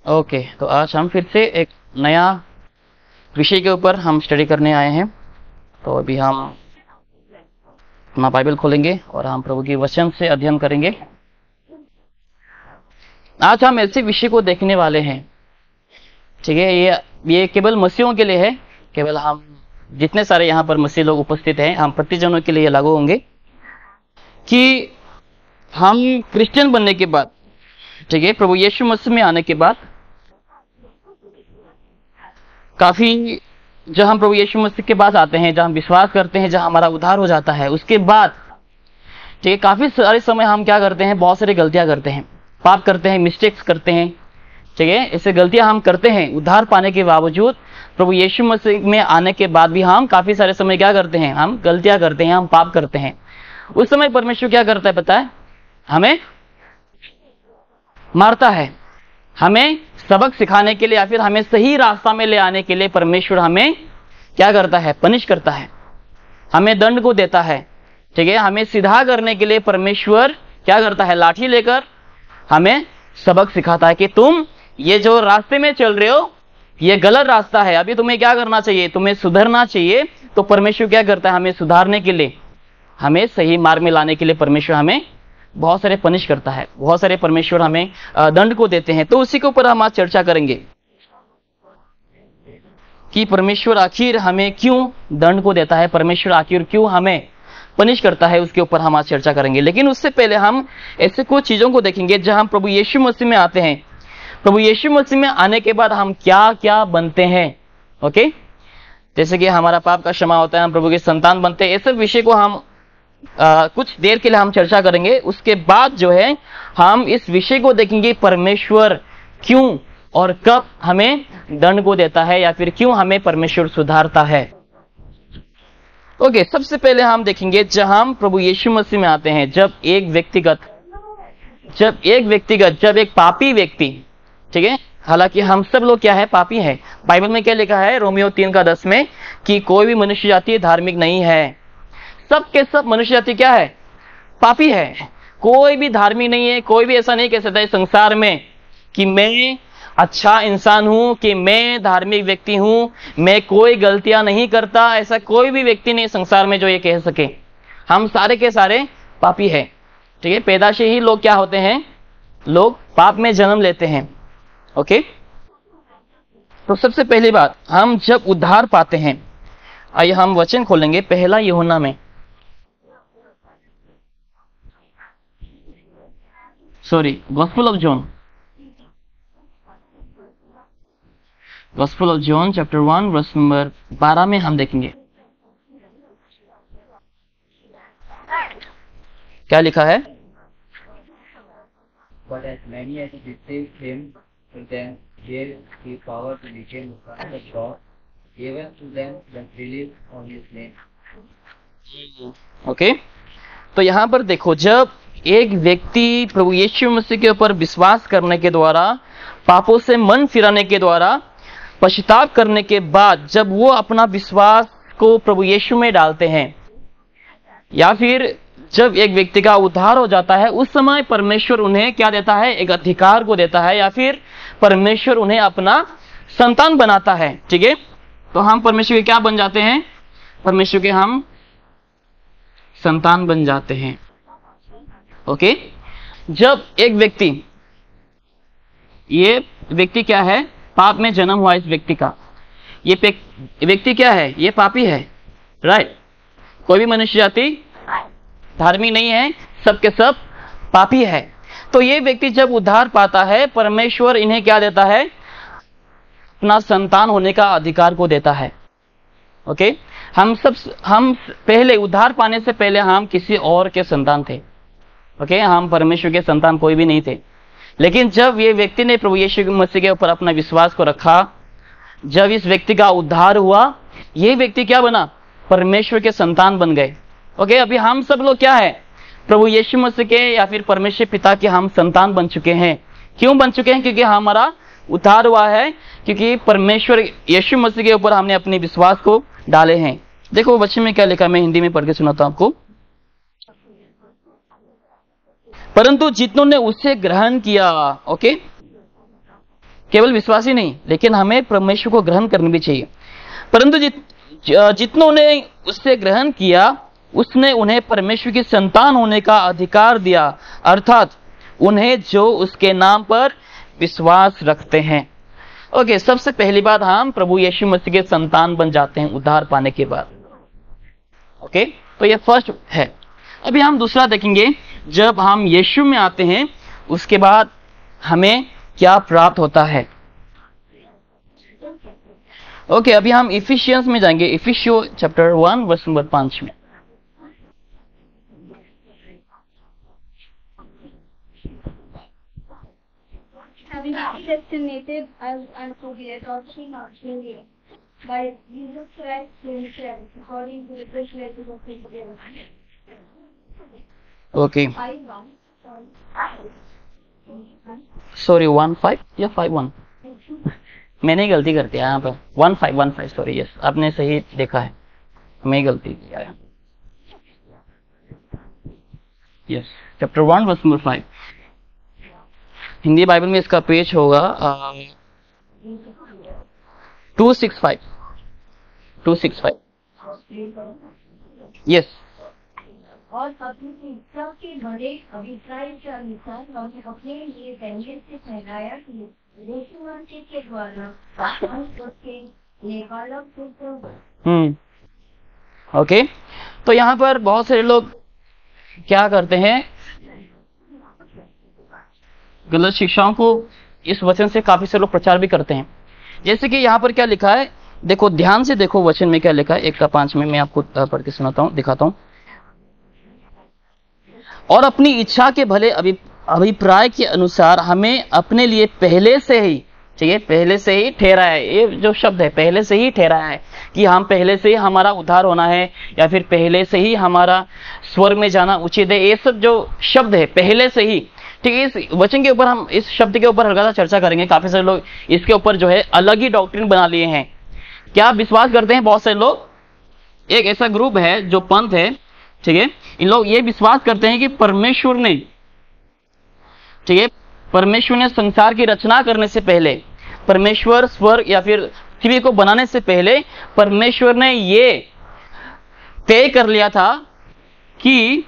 Okay, तो आज हम फिर से एक नया विषय के ऊपर हम स्टडी करने आए हैं। तो अभी हम अपना बाइबल खोलेंगे और हम प्रभु की वचन से अध्ययन करेंगे। आज हम ऐसे विषय को देखने वाले हैं, ठीक है। ये केवल मसीहों के लिए है, केवल हम जितने सारे यहाँ पर मसीह लोग उपस्थित हैं, हम प्रतिजनों के लिए लागू होंगे कि हम क्रिश्चियन बनने के बाद, ठीक है, प्रभु यीशु मसीह में आने के बाद काफी, जब हम प्रभु यीशु मसीह के पास आते हैं, जहां हम विश्वास करते हैं, जहां हमारा उद्धार हो जाता है, उसके बाद ठीक है काफी सारे समय हम क्या करते हैं, बहुत सारी गलतियां करते हैं, पाप करते हैं, मिस्टेक्स करते हैं, ठीक है। ऐसे गलतियां हम करते हैं। उद्धार पाने के बावजूद, प्रभु यीशु मसीह में आने के बाद भी हम काफी सारे समय क्या करते हैं, हम गलतियां करते हैं, हम पाप करते हैं। उस समय परमेश्वर क्या करता है पता है? हमें मारता है, हमें सबक सिखाने के लिए या फिर हमें सही रास्ता में ले आने के लिए परमेश्वर हमें क्या करता है, पनिश करता है, हमें दंड को देता है, ठीक है। हमें सीधा करने के लिए परमेश्वर क्या करता है, लाठी लेकर हमें सबक सिखाता है कि तुम ये जो रास्ते में चल रहे हो ये गलत रास्ता है, अभी तुम्हें क्या करना चाहिए, तुम्हें सुधरना चाहिए। तो परमेश्वर क्या करता है, हमें सुधारने के लिए, हमें सही मार्ग में लाने के लिए परमेश्वर हमें बहुत सारे पनिश करता है, बहुत सारे परमेश्वर हमें दंड को देते हैं। तो उसी के ऊपर हम आज चर्चा करेंगे कि परमेश्वर आखिर हमें क्यों दंड को देता है, परमेश्वर आखिर क्यों हमें पनिश करता है, उसके ऊपर हम आज चर्चा करेंगे। लेकिन उससे पहले हम ऐसे कुछ चीजों को देखेंगे जहां हम प्रभु यीशु मसीह में आते हैं। प्रभु यीशु मसीह में आने के बाद हम क्या क्या बनते हैं, ओके। जैसे कि हमारा पाप का क्षमा होता है, हम प्रभु के संतान बनते हैं। ऐसे विषय को हम कुछ देर के लिए हम चर्चा करेंगे। उसके बाद जो है हम इस विषय को देखेंगे, परमेश्वर क्यों और कब हमें दंड को देता है या फिर क्यों हमें परमेश्वर सुधारता है। ओके, सबसे पहले हम देखेंगे जब हम प्रभु यीशु मसीह में आते हैं, जब एक पापी व्यक्ति, ठीक है, हालांकि हम सब लोग क्या है, पापी है। बाइबल में क्या लिखा है, रोमियो 3:10 में, कि कोई भी मनुष्य जाति धार्मिक नहीं है। सब के सब मनुष्य जाति क्या है, पापी है। कोई भी धार्मिक नहीं है। कोई भी ऐसा नहीं कह सकता है संसार में कि मैं अच्छा इंसान हूं, कि मैं धार्मिक व्यक्ति हूं, मैं कोई गलतियां नहीं करता। ऐसा कोई भी व्यक्ति नहीं संसार में जो ये कह सके। हम सारे के सारे पापी है, ठीक है। पैदा से ही लोग क्या होते हैं, लोग पाप में जन्म लेते हैं, ओके। तो सबसे पहली बात, हम जब उद्धार पाते हैं, आइए हम वचन खोलेंगे पहला यूहन्ना में, gospel of John chapter 1 verse number 12 में हम देखेंगे क्या लिखा है। But as many as received him, to them gave he power to become the sons of God, even to them that believe on his name. Okay, तो यहां पर देखो, जब एक व्यक्ति प्रभु यीशु मसीह के ऊपर विश्वास करने के द्वारा, पापों से मन फिराने के द्वारा, पश्चाताप करने के बाद, जब वो अपना विश्वास को प्रभु यीशु में डालते हैं, या फिर जब एक व्यक्ति का उद्धार हो जाता है, उस समय परमेश्वर उन्हें क्या देता है, एक अधिकार को देता है, या फिर परमेश्वर उन्हें अपना संतान बनाता है, ठीक है। तो हम परमेश्वर के क्या बन जाते हैं, परमेश्वर के हम संतान बन जाते हैं, ओके। जब एक व्यक्ति, ये व्यक्ति क्या है, पाप में जन्म हुआ इस व्यक्ति का, ये व्यक्ति क्या है, ये पापी है, राइट। कोई भी मनुष्य जाति धार्मिक नहीं है, सब के सब पापी है। तो ये व्यक्ति जब उद्धार पाता है, परमेश्वर इन्हें क्या देता है, अपना संतान होने का अधिकार को देता है, ओके। हम पहले उद्धार पाने से पहले हम किसी और के संतान थे, ओके। हम परमेश्वर के संतान कोई भी नहीं थे। लेकिन जब ये व्यक्ति ने प्रभु यीशु मसीह के ऊपर अपना विश्वास को रखा, जब इस व्यक्ति का उद्धार हुआ, ये व्यक्ति क्या बना, परमेश्वर के संतान बन गए, ओके। अभी हम सब लोग क्या है, प्रभु यीशु मसीह के या फिर परमेश्वर पिता के हम संतान बन चुके हैं। क्यों बन चुके हैं, क्योंकि हमारा उद्धार हुआ है, क्योंकि परमेश्वर यीशु मसीह के ऊपर हमने अपने विश्वास को डाले हैं। देखो वचन में क्या लिखा, मैं हिंदी में पढ़ के सुनाता हूं आपको। परंतु जितनों ने उसे ग्रहण किया, ओके, केवल विश्वास ही नहीं, लेकिन हमें परमेश्वर को ग्रहण करनी भी चाहिए। परंतु जितनों ने उससे ग्रहण किया, उसने उन्हें परमेश्वर की संतान होने का अधिकार दिया, अर्थात उन्हें जो उसके नाम पर विश्वास रखते हैं। ओके, सबसे पहली बात, हम प्रभु यीशु मसीह के संतान बन जाते हैं उद्धार पाने के बाद। ओके, तो ये फर्स्ट है। अभी हम दूसरा देखेंगे, जब हम यीशु में आते हैं उसके बाद हमें क्या प्राप्त होता है। ओके, अभी हम इफिशियंस में जाएंगे, इफिशियो चैप्टर 1 वर्स नंबर 5 में। Having predestinated us unto the adoption of children by Jesus Christ himself, according to the prescriptions of his will. Okay, sorry 1:5 या 5:1, मैंने ही गलती कर दिया यहाँ पर। 1:5 सॉरी, यस, आपने सही देखा है, मैं ही गलती किया है। Yes, chapter 1 verse number 5। Hindi Bible में इसका पेज होगा 265। यस। और अपनी इच्छा के बड़े अभिप्राय के अनुसार हमने अपने लिए पहले से ठहराया कि यीशु मसीह के द्वारा उसके निकालक। ओके, तो यहाँ पर बहुत सारे लोग क्या करते हैं, गलत शिक्षाओं को इस वचन से काफी सारे लोग प्रचार भी करते हैं। जैसे कि यहाँ पर क्या लिखा है, देखो ध्यान से देखो वचन में क्या लिखा है। 1:5 में मैं आपको पढ़ के सुनाता हूँ, दिखाता हूँ। और अपनी इच्छा के भले अभिप्राय के अनुसार हमें अपने लिए पहले से ही, चाहिए पहले से ही ठहराया है। ये जो शब्द है पहले से ही ठहराया है, कि हम पहले से ही हमारा उद्धार होना है, या फिर पहले से ही हमारा स्वर्ग में जाना उचित है। ये सब जो शब्द है पहले से ही, ठीक है। इस वचन के ऊपर हम इस शब्द के ऊपर हल्का चर्चा करेंगे। काफी सारे लोग इसके ऊपर जो है अलग ही डॉक्ट्रिन बना लिए हैं। क्या विश्वास करते हैं बहुत सारे लोग, एक ऐसा ग्रुप है जो पंथ है, ठीक है, इन लोग ये विश्वास करते हैं कि परमेश्वर ने, ठीक है, परमेश्वर ने संसार की रचना करने से पहले, परमेश्वर स्वर्ग या फिर पृथ्वी को बनाने से पहले परमेश्वर ने ये तय कर लिया था कि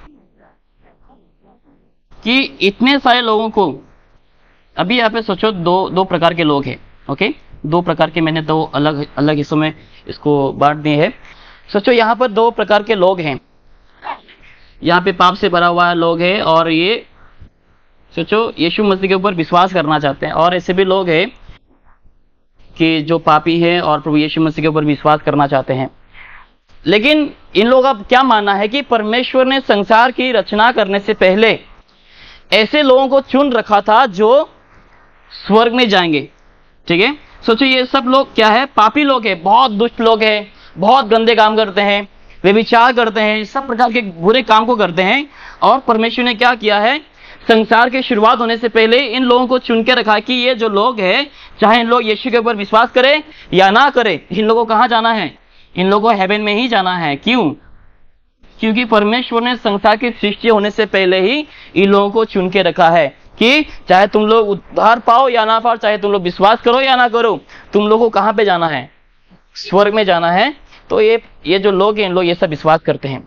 इतने सारे लोगों को, अभी यहाँ पे सोचो दो प्रकार के लोग हैं। ओके, 2 प्रकार के, मैंने 2 अलग अलग हिस्सों में इसको बांट दिए हैं। सोचो यहाँ पर 2 प्रकार के लोग हैं। यहाँ पे पाप से भरा हुआ लोग है, और ये सोचो यीशु मसीह के ऊपर विश्वास करना चाहते हैं। और ऐसे भी लोग हैं कि जो पापी हैं और प्रभु यीशु मसीह के ऊपर विश्वास करना चाहते हैं। लेकिन इन लोगों का क्या मानना है कि परमेश्वर ने संसार की रचना करने से पहले ऐसे लोगों को चुन रखा था जो स्वर्ग में जाएंगे, ठीक है। सोचो ये सब लोग क्या है, पापी लोग हैं, बहुत दुष्ट लोग हैं, बहुत गंदे काम करते हैं, वे विचार करते हैं, सब प्रकार के बुरे काम को करते हैं। और परमेश्वर ने क्या किया है, संसार की शुरुआत होने से पहले इन लोगों को चुन के रखा कि ये जो लोग हैं, चाहे इन लोग यीशु के ऊपर विश्वास करें या ना करें, इन लोगों को कहाँ जाना है, इन लोगों को हेवन में ही जाना है। क्यों? क्योंकि परमेश्वर ने संसार की सृष्टि होने से पहले ही इन लोगों को चुन के रखा है कि चाहे तुम लोग उद्धार पाओ या ना पाओ, चाहे तुम लोग विश्वास करो या ना करो, तुम लोगों को कहाँ पे जाना है, स्वर्ग में जाना है। तो ये जो लोग हैं, इन लोग ये सब विश्वास करते हैं।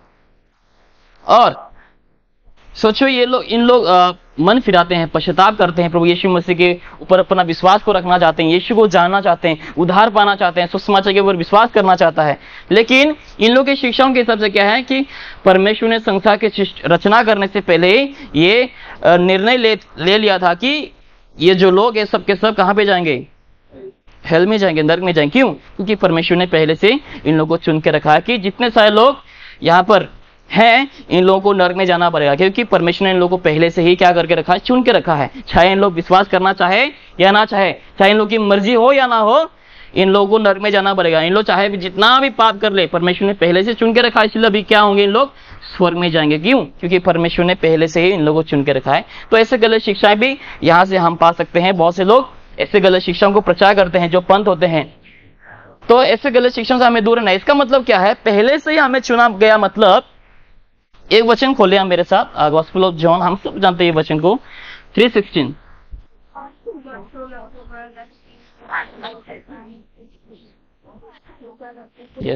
और सोचो ये लोग, इन लोग मन फिराते हैं, पश्चाताप करते हैं, प्रभु यीशु मसीह के ऊपर अपना विश्वास को रखना चाहते हैं, यीशु को जानना चाहते हैं, उद्धार पाना चाहते हैं, सुसमाचार के ऊपर विश्वास करना चाहता है। लेकिन इन लोग की शिक्षाओं के हिसाब से क्या है कि परमेश्वर ने संसार की रचना करने से पहले ये निर्णय ले लिया था कि ये जो लोग हैं सब के सब कहाँ पे जाएंगे, हेल में जाएंगे, नरक में जाएंगे। क्यों? क्योंकि परमेश्वर ने पहले से इन लोगों को चुन के रखा है कि जितने सारे लोग यहाँ पर हैं, इन लोगों को नरक में जाना पड़ेगा, क्योंकि परमेश्वर ने इन लोगों को पहले से ही क्या करके रखा है, चुन के रखा है। चाहे इन लोग विश्वास करना चाहे या ना चाहे, चाहे इन लोग की मर्जी हो या ना हो, इन लोगों को नरक में जाना पड़ेगा। इन लोग चाहे जितना भी पाप कर ले, परमेश्वर ने पहले से चुन के रखा है, इसलिए अभी क्या होंगे, इन लोग स्वर्ग में जाएंगे। क्यों? क्योंकि परमेश्वर ने पहले से ही इन लोगों को चुन के रखा है। तो ऐसे गलत शिक्षाएं भी यहाँ से हम पा सकते हैं। बहुत से लोग ऐसे गलत शिक्षाओं को प्रचार करते हैं जो पंथ होते हैं। तो ऐसे गलत शिक्षाओं से हमें दूर रहना है। इसका मतलब क्या है, पहले से ही हमें चुना गया। मतलब एक वचन खोले हम मेरे साथ, गॉस्पेल ऑफ जॉन, हम सब जानते हैं ये वचन को, 3:16। Yes,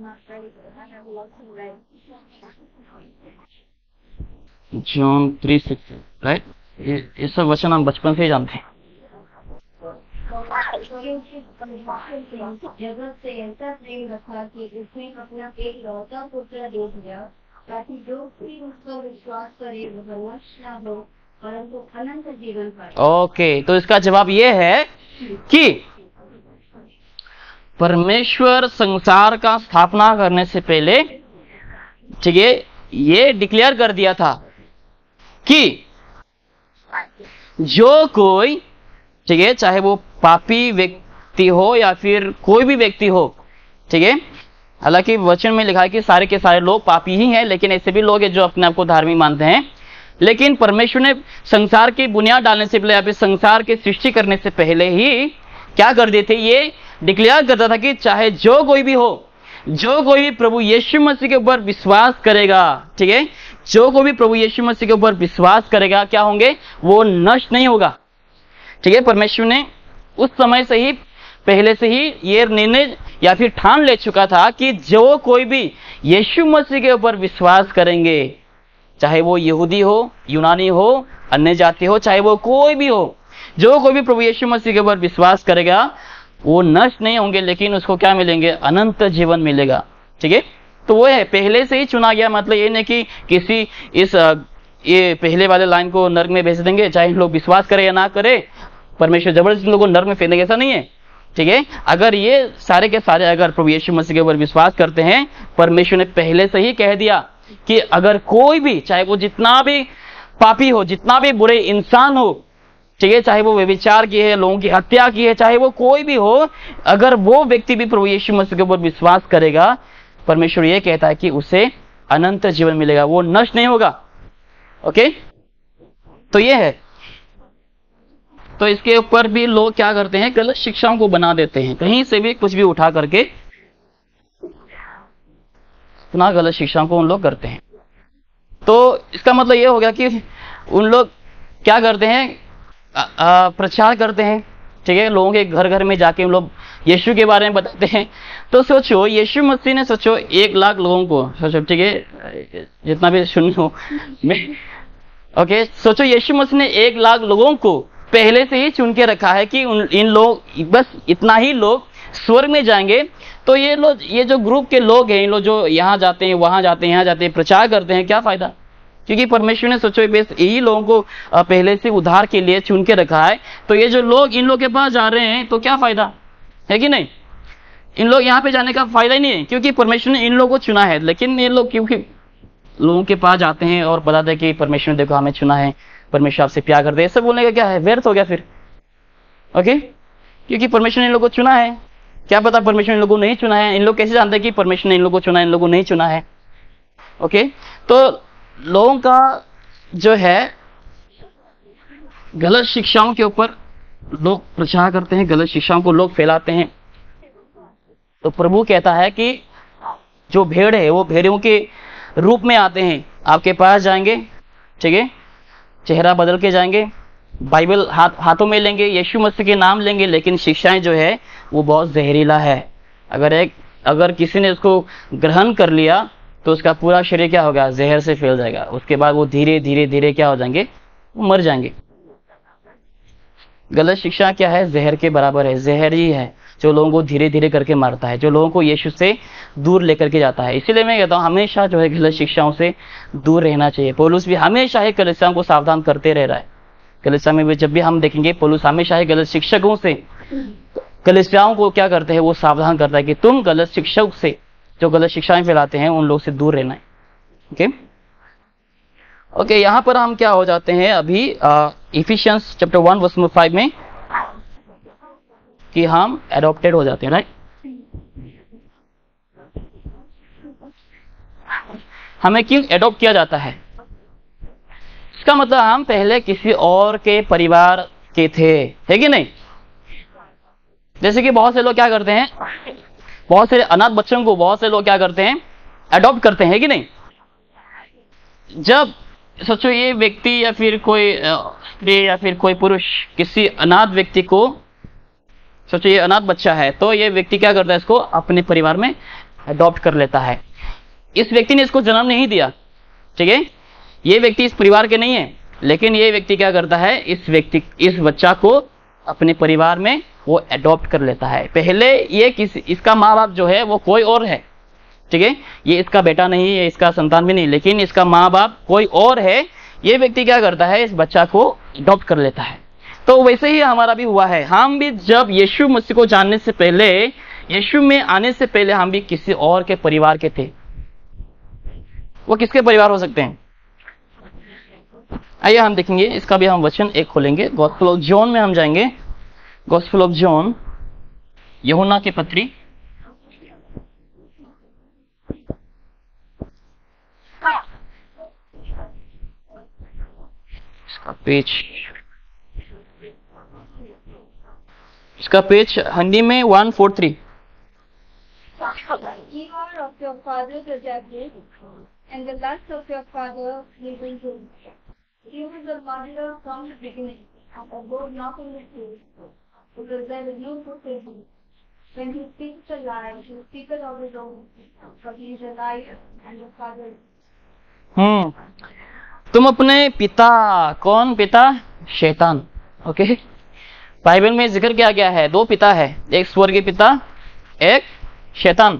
John 3:6, right. ये सब वचन हम बचपन से ही जानते हैं। जगत से ऐसा प्रेम रखा कि उसने अपना एकलौता पुत्र दे दिया, ताकि जो भी उस पर विश्वास करे वो नष्ट न हो परंतु अनंत जीवन पाए। ओके, तो इसका जवाब ये है कि परमेश्वर संसार का स्थापना करने से पहले, ठीक है, ये डिक्लेयर कर दिया था कि जो कोई, ठीक है, चाहे वो पापी व्यक्ति हो या फिर कोई भी व्यक्ति हो, ठीक है, हालांकि वचन में लिखा है कि सारे के सारे लोग पापी ही हैं, लेकिन ऐसे भी लोग हैं जो अपने आप को धार्मिक मानते हैं। लेकिन परमेश्वर ने संसार की बुनियाद डालने से पहले या फिर संसार की सृष्टि करने से पहले ही क्या कर दिए थे, ये डिक्लेयर करता था कि चाहे जो कोई भी हो, जो कोई भी प्रभु यीशु मसीह के ऊपर विश्वास करेगा, ठीक है, जो कोई भी प्रभु यीशु मसीह के ऊपर विश्वास करेगा, क्या होंगे, वो नष्ट नहीं होगा। ठीक है, परमेश्वर ने उस समय से ही, पहले से ही ये निर्णय या फिर ठान ले चुका था कि जो कोई भी यीशु मसीह के ऊपर विश्वास करेंगे, चाहे वो यहूदी हो, यूनानी हो, अन्य जाति हो, चाहे वो कोई भी हो, जो कोई भी प्रभु यीशु मसीह के ऊपर विश्वास करेगा वो नष्ट नहीं होंगे, लेकिन उसको क्या मिलेंगे, अनंत जीवन मिलेगा। ठीक है, तो वो है पहले से ही चुना गया। मतलब ये नहीं कि किसी इस ये पहले वाले लाइन को नर्क में भेज देंगे, चाहे लोग विश्वास करे या ना करे, परमेश्वर जबरदस्ती लोगों को नर्क में फेंक देंगे, ऐसा नहीं है। ठीक है, अगर ये सारे के सारे अगर प्रभु यीशु मसीह के ऊपर विश्वास करते हैं, परमेश्वर ने पहले से ही कह दिया कि अगर कोई भी, चाहे वो जितना भी पापी हो, जितना भी बुरे इंसान हो, ठीक है, चाहे वो व्यभिचार की है, लोगों की हत्या की है, चाहे वो कोई भी हो, अगर वो व्यक्ति भी प्रभु यीशु मसीह के ऊपर विश्वास करेगा, परमेश्वर ये कहता है कि उसे अनंत जीवन मिलेगा, वो नष्ट नहीं होगा। ओके, तो ये है। तो इसके ऊपर भी लोग क्या करते हैं, गलत शिक्षाओं को बना देते हैं, कहीं से भी कुछ भी उठा करके इतना गलत शिक्षाओं को उन लोग करते हैं। तो इसका मतलब ये हो गया कि उन लोग क्या करते हैं, प्रचार करते हैं। ठीक है, लोगों के घर घर में जाके उन लोग यीशु के बारे में बताते हैं। तो सोचो, यीशु मसीह ने, सोचो 1 लाख लोगों को, सोचो, ठीक है, जितना भी सुन हो मैं, ओके, सोचो यीशु मसीह ने 1 लाख लोगों को पहले से ही चुन के रखा है कि इन लोग, बस इतना ही लोग स्वर्ग में जाएंगे। तो ये लोग, ये जो ग्रुप के लोग हैं, इन लोग जो यहाँ जाते हैं, वहां जाते हैं, यहाँ जाते हैं, प्रचार करते हैं, क्या फायदा? क्योंकि परमेश्वर ने, सोचो, बेस यही लोगों को पहले से उद्धार के लिए चुन के रखा है। तो ये जो लोग इन लोग के पास जा रहे हैं, तो क्या फायदा है कि नहीं? इन लोग यहाँ पे जाने का फायदा ही नहीं है, क्योंकि परमेश्वर ने इन लोगों को चुना है। लेकिन ये लोग क्योंकि लोगों के पास जाते हैं और बताते हैं कि परमेश्वर ने देखो हमें चुना है, परमेश्वर आपसे प्यार करते हैं, सब बोलने का क्या है, व्यर्थ हो गया फिर। ओके, क्योंकि परमेश्वर ने इन लोगों को चुना है। क्या पता परमेश्वर ने इन लोगों को नहीं चुना है? इन लोग कैसे जानते हैं कि परमेश्वर ने इन लोगों को चुना है, इन लोगों को नहीं चुना है? ओके, तो लोगों का जो है गलत शिक्षाओं के ऊपर लोग प्रचार करते हैं, गलत शिक्षाओं को लोग फैलाते हैं। तो प्रभु कहता है कि जो भेड़ है वो भेड़ों के रूप में आते हैं, आपके पास जाएंगे, ठीक है, चेहरा बदल के जाएंगे, बाइबल हाथों में लेंगे, यीशु मसीह के नाम लेंगे, लेकिन शिक्षाएं जो है वो बहुत जहरीला है। अगर किसी ने उसको ग्रहण कर लिया तो उसका पूरा शरीर क्या होगा, जहर से फैल जाएगा। उसके बाद वो धीरे धीरे धीरे क्या हो जाएंगे, वो मर जाएंगे। गलत शिक्षा क्या है, जहर के बराबर है, जहर ही है जो लोगों को धीरे धीरे करके मारता है, जो लोगों को यीशु से दूर लेकर के जाता है। इसीलिए मैं कहता हूँ हमेशा जो है गलत शिक्षाओं से दूर रहना चाहिए। पौलुस भी हमेशा ही कलीसियाओं को सावधान करते रह रहा है। कलीसिया में भी जब भी हम देखेंगे, पौलुस हमेशा ही गलत शिक्षकों से, कलीसियाओं को क्या करते हैं, वो सावधान करता है कि तुम गलत शिक्षक से, जो गलत शिक्षाएं फैलाते हैं, उन लोग से दूर रहना है। ओके, यहाँ पर हम क्या हो जाते हैं अभी इफिशियंस चैप्टर 1 वर्स 5 में, कि हम एडॉप्टेड हो जाते हैं, राइट। हमें क्यों एडॉप्ट किया जाता है? इसका मतलब हम पहले किसी और के परिवार के थे, है कि नहीं? जैसे कि बहुत से लोग क्या करते हैं, बहुत से अनाथ बच्चों को बहुत से लोग क्या करते हैं, अडॉप्ट करते हैं, कि नहीं? जब सोचो ये व्यक्ति या फिर कोई स्त्री या फिर कोई पुरुष किसी अनाथ व्यक्ति को सोचिए ये अनाथ बच्चा है, तो ये व्यक्ति क्या करता है, इसको अपने परिवार में अडॉप्ट कर लेता है। इस व्यक्ति ने इसको जन्म नहीं दिया, ठीक है, ये व्यक्ति इस परिवार के नहीं है, लेकिन ये व्यक्ति क्या करता है, इस बच्चा को अपने परिवार में वो अडॉप्ट कर लेता है। पहले ये इसका माँ बाप जो है वो कोई और है, ठीक है, ये इसका बेटा नहीं है, इसका संतान भी नहीं, लेकिन इसका माँ बाप कोई और है। ये व्यक्ति क्या करता है, इस बच्चा को अडॉप्ट कर लेता है। तो वैसे ही हमारा भी हुआ है। हम भी जब यीशु मसीह को जानने से पहले, यीशु में आने से पहले हम भी किसी और के परिवार के थे। वो किसके परिवार हो सकते हैं? आइए हम देखेंगे, इसका भी हम वचन एक खोलेंगे, गॉस्पेल ऑफ जॉन में हम जाएंगे। गॉस्पेल ऑफ जॉन, यूहन्ना की पत्री, इसका पेज हिंदी में 143। Ye are of your father the devil, and the lust of your father will do. You is the murderer from the beginning, and abode not in the truth, because there is no truth in him. When he speaks a lie, he speaketh of his own, for he is a liar and the father. तुम अपने पिता, कौन पिता? शैतान। Okay, Bible में जिक्र किया गया है, दो पिता है, एक स्वर्गीय पिता, एक शैतान,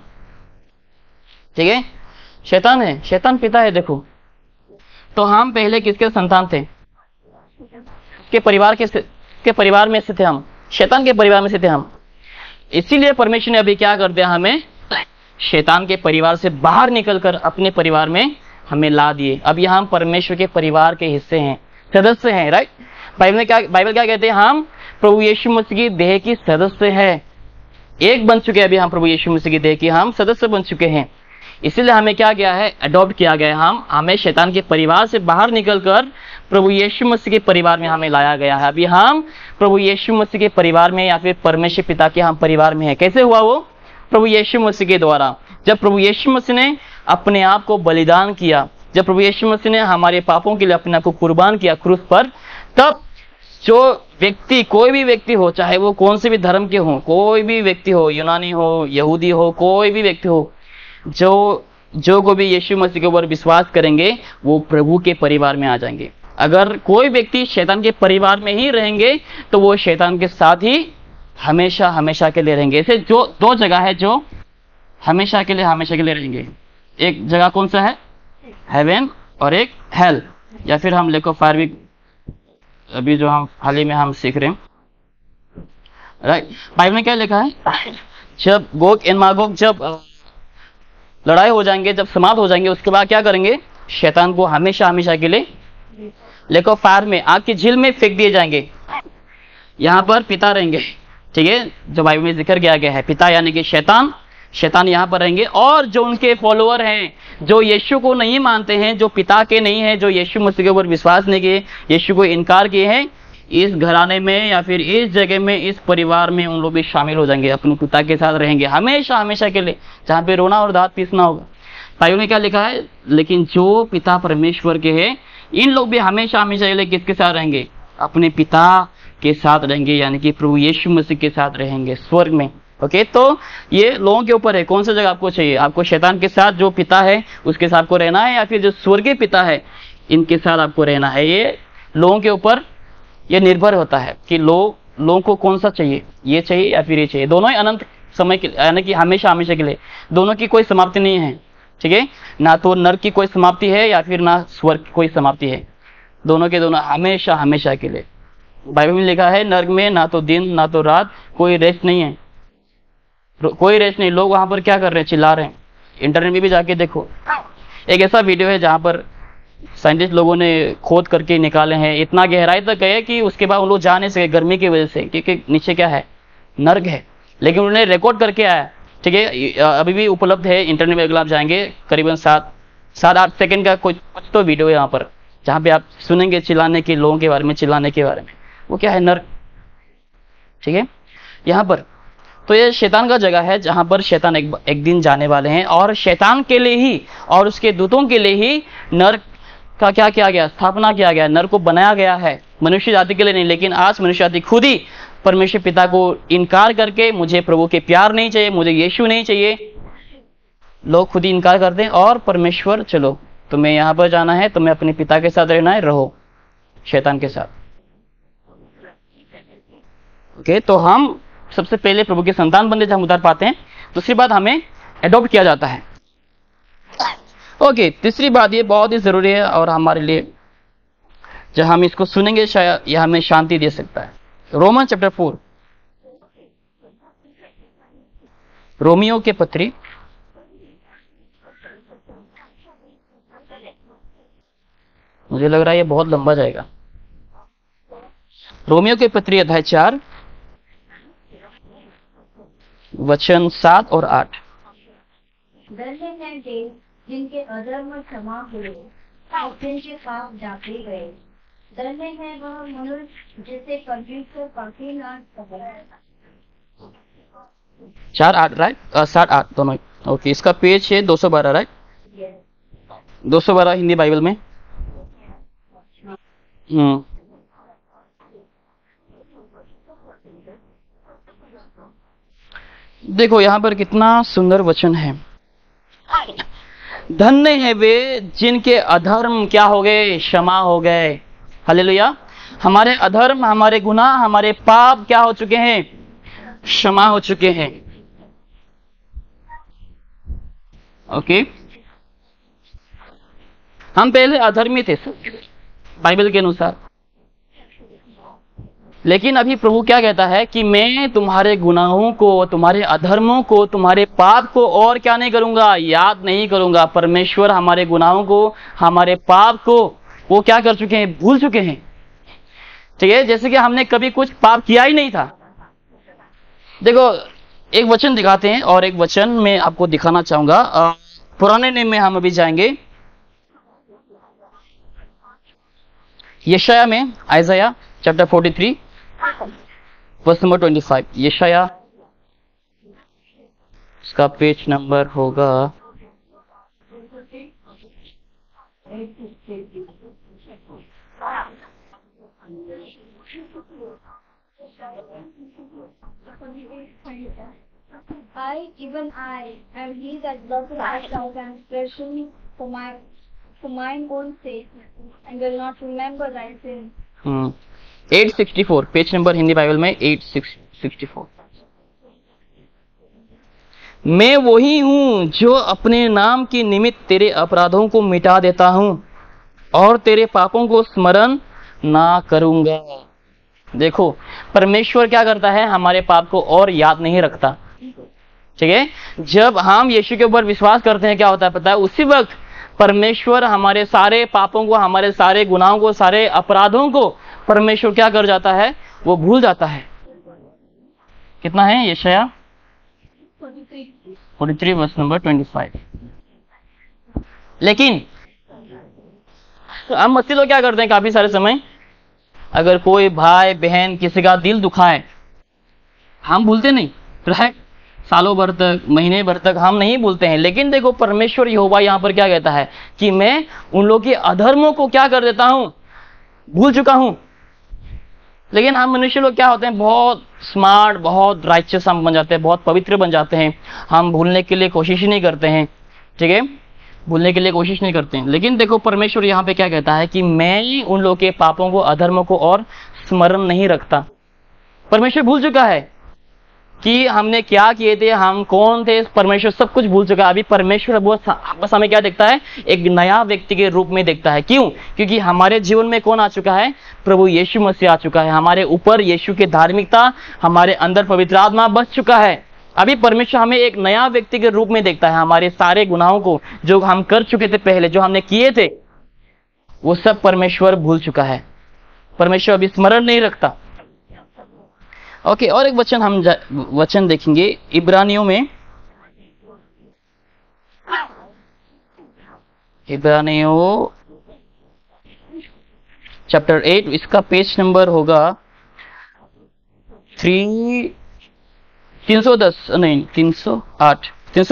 ठीक है, शैतान है, शैतान पिता है। देखो, तो हम पहले किसके संतान थे? के परिवार में से थे हम, शैतान के परिवार में से थे हम। इसीलिए परमेश्वर ने अभी क्या कर दिया, हमें शैतान के परिवार से बाहर निकलकर अपने परिवार में हमें ला दिए। अब यहाँ हम परमेश्वर के परिवार के हिस्से हैं, सदस्य हैं, राइट। बाइबल क्या कहते हैं? हम प्रभु यीशु मसीह की देह की सदस्य हैं, एक बन चुके हैं। अभी हम प्रभु यीशु मसीह की देह की हम सदस्य बन चुके हैं। इसीलिए हमें क्या किया है, अडॉप्ट किया गया है। हमें शैतान के परिवार से बाहर निकलकर प्रभु यीशु मसीह के परिवार में हमें लाया गया है। अभी हम प्रभु यीशु मसीह के परिवार में, या फिर परमेश्वर पिता के हम परिवार में है। कैसे हुआ वो? प्रभु यीशु मसीह के द्वारा। जब प्रभु यीशु मसीह ने अपने आप को बलिदान किया, जब प्रभु यीशु मसीह ने हमारे पापों के लिए अपने आप को कुर्बान किया क्रूस पर, तब जो व्यक्ति, कोई भी व्यक्ति हो, चाहे वो कौन से भी धर्म के हो, कोई भी व्यक्ति हो, यूनानी हो, यहूदी हो, कोई भी व्यक्ति हो, जो को भी यीशु मसीह के ऊपर विश्वास करेंगे, वो प्रभु के परिवार में आ जाएंगे। अगर कोई व्यक्ति शैतान के परिवार में ही रहेंगे, तो वो शैतान के साथ ही हमेशा हमेशा के लिए रहेंगे। ऐसे जो दो जगह है जो हमेशा के लिए रहेंगे। एक जगह कौन सा है? हेवन, और एक हेल, या फिर हम लेको फायर भी, अभी जो हम हाल ही में हम सीख रहे हैं, राइट। बाइबल में क्या लिखा है? जब गोग एंड मागोग जब लड़ाई हो जाएंगे, जब समाप्त हो जाएंगे, उसके बाद क्या करेंगे? शैतान को हमेशा हमेशा के लिए लेको फायर में, आग की झील में फेंक दिए जाएंगे। यहाँ पर पिता रहेंगे, ठीक है, जो बाइबल में जिक्र किया गया है, पिता यानी कि शैतान यहाँ पर रहेंगे। और जो उनके फॉलोअर हैं, जो यीशु को नहीं मानते हैं, जो पिता के नहीं है, जो यीशु मसीह के ऊपर विश्वास नहीं किए, यीशु को इनकार किए हैं, इस घराने में या फिर इस जगह में, इस परिवार में उन लोग भी शामिल हो जाएंगे, अपने पिता के साथ रहेंगे हमेशा हमेशा के लिए, जहाँ पे रोना और दांत पीसना होगा। बाइबल में क्या लिखा है? लेकिन जो पिता परमेश्वर के हैं, इन लोग भी हमेशा हमेशा के लिए किसके साथ रहेंगे? अपने पिता के साथ रहेंगे, यानी कि प्रभु यीशु मसीह के साथ रहेंगे स्वर्ग में। ओके, तो ये लोगों के ऊपर है, कौन सा जगह आपको चाहिए? आपको शैतान के साथ जो पिता है उसके साथ आपको रहना है, या फिर जो स्वर्गीय पिता है इनके साथ आपको रहना है? ये लोगों के ऊपर ये निर्भर होता है कि लोगों को कौन सा चाहिए, ये चाहिए या फिर ये चाहिए। दोनों ही अनंत समय के, यानी कि हमेशा हमेशा के लिए, दोनों की कोई समाप्ति नहीं है, ठीक है। ना तो नरक की कोई समाप्ति है या फिर ना स्वर्ग की कोई समाप्ति है, दोनों के दोनों हमेशा हमेशा के लिए। बाइबल में लिखा है नरक में ना तो दिन ना तो रात, कोई रेस्ट नहीं है, कोई रेस्ट नहीं। लोग वहां पर क्या कर रहे हैं? चिल्ला रहे हैं। इंटरनेट में भी जाके देखो, एक ऐसा वीडियो है जहां पर साइंटिस्ट लोगों ने खोद करके निकाले हैं, इतना गहराई तक गए कि उसके बाद उन लोग जा नहीं सके गर्मी की वजह से, क्योंकि नीचे क्या है? नर्क है। लेकिन उन्होंने रिकॉर्ड करके आया, ठीक है, अभी भी उपलब्ध है इंटरनेट में। अगर आप जाएंगे, करीबन 7-8 सेकंड का कुछ तो वीडियो है यहाँ पर, जहाँ पे आप सुनेंगे चिल्लाने के, लोगों के बारे में चिल्लाने के बारे में। वो क्या है? नर्क, ठीक है, यहाँ पर। तो ये शैतान का जगह है जहां पर शैतान एक दिन जाने वाले हैं, और शैतान के लिए ही और उसके दूतों के लिए ही नर्क का क्या किया गया? स्थापना किया गया। नर्क को बनाया गया है मनुष्य जाति के लिए नहीं, लेकिन आज मनुष्य जाति खुद ही परमेश्वर पिता को इनकार करके मुझे प्रभु के प्यार नहीं चाहिए, मुझे यीशु नहीं चाहिए, लोग खुद ही इनकार करते हैं और परमेश्वर चलो तुम्हें यहाँ पर जाना है, तुम्हें अपने पिता के साथ रहना है, रहो शैतान के साथ। ओके, तो हम सबसे पहले प्रभु के संतान बनते हम उद्धार पाते हैं। दूसरी बात, हमें एडॉप्ट किया जाता है। ओके, तीसरी बात ये बहुत ही जरूरी है और हमारे लिए जब हम इसको सुनेंगे शायद यह हमें शांति दे सकता है। रोमन चैप्टर 4, रोमियो के पत्री मुझे लग रहा है ये बहुत लंबा जाएगा। रोमियो के पत्री अध्याय 4 वचन 7 और 8। धन्य हैं वे जिनके अधर्म क्षमा हुए और जिनके पाप ढाके गए। धन्य है वह मनुष्य जिसे परमेश्वर पापी न ठहराए। 4-8 राइट, 7-8 दोनों। ओके, इसका पेज है 212 राइट, 212 हिंदी बाइबल में। देखो यहाँ पर कितना सुंदर वचन है। धन्य है वे जिनके अधर्म क्या हो गए, क्षमा हो गए। हालेलुया। हमारे अधर्म, हमारे गुनाह, हमारे पाप क्या हो चुके हैं, क्षमा हो चुके हैं। ओके, हम पहले अधर्मी थे बाइबल के अनुसार, लेकिन अभी प्रभु क्या कहता है कि मैं तुम्हारे गुनाहों को, तुम्हारे अधर्मों को, तुम्हारे पाप को और क्या नहीं करूंगा, याद नहीं करूंगा। परमेश्वर हमारे गुनाहों को, हमारे पाप को वो क्या कर चुके हैं, भूल चुके हैं। ठीक है, जैसे कि हमने कभी कुछ पाप किया ही नहीं था। देखो एक वचन दिखाते हैं और एक वचन मैं आपको दिखाना चाहूंगा। पुराने नियम में हम अभी जाएंगे, यशाया में, आइज़ाया चैप्टर 43 वर्स नंबर 25। यशाया, इसका पेज नंबर होगा 'I, even I, am he that blotted out thy transgression for mine own sake, and will not remember thy sins. 864 page number Hindi Bible में 864। मैं वही हूं जो अपने नाम के निमित्त तेरे अपराधों को मिटा देता हूं और तेरे पापों को स्मरण ना करूंगा। देखो परमेश्वर क्या करता है, हमारे पाप को और याद नहीं रखता। ठीक है, जब हम यीशु के ऊपर विश्वास करते हैं क्या होता है पता है, उसी वक्त परमेश्वर हमारे सारे पापों को, हमारे सारे गुनाहों को, सारे अपराधों को परमेश्वर क्या कर जाता है, वो भूल जाता है। कितना है यशाया 43 वर्स नंबर 25। लेकिन हम मसीह लोग क्या करते हैं, काफी सारे समय अगर कोई भाई बहन किसी का दिल दुखाए, हम भूलते नहीं, राइट? सालों भर तक, महीने भर तक हम नहीं भूलते हैं। लेकिन देखो परमेश्वर यहोवा यहाँ पर क्या कहता है कि मैं उन लोगों के अधर्मों को क्या कर देता हूं, भूल चुका हूं। लेकिन हम मनुष्य लोग क्या होते हैं, बहुत स्मार्ट, बहुत राइचस हम बन जाते हैं, बहुत पवित्र बन जाते हैं। हम भूलने के लिए कोशिश ही नहीं करते हैं। ठीक है, भूलने के लिए कोशिश नहीं करते हैं। लेकिन देखो परमेश्वर यहाँ पे क्या कहता है कि मैं उन लोगों के पापों को, अधर्मों को और स्मरण नहीं रखता। परमेश्वर भूल चुका है कि हमने क्या किए थे, हम कौन थे। परमेश्वर सब कुछ भूल चुका है। अभी परमेश्वर बस हमें क्या देखता है, एक नया व्यक्ति के रूप में देखता है। क्यों? क्योंकि हमारे जीवन में कौन आ चुका है, प्रभु यीशु मसीह आ चुका है। हमारे ऊपर यीशु की धार्मिकता, हमारे अंदर पवित्र आत्मा बस चुका है। अभी परमेश्वर हमें एक नया व्यक्ति के रूप में देखता है। हमारे सारे गुनाहों को जो हम कर चुके थे पहले, जो हमने किए थे, वो सब परमेश्वर भूल चुका है। परमेश्वर अभी स्मरण नहीं रखता। ओके, और एक वचन हम वचन देखेंगे इब्रानियों में, इब्रानियों चैप्टर 8, इसका पेज नंबर होगा 310 नहीं 308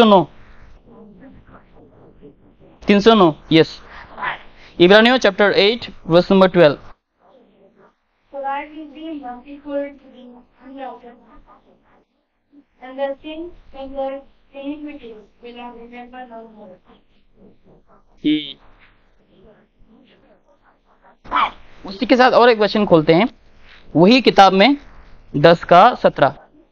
309 यस। इब्रानियों chapter 8 verse number 12। For God will be merciful to the unrighteous, and the sins and the iniquities will not remember no more. उसी के साथ और एक वचन खोलते हैं, वही किताब में 10:17।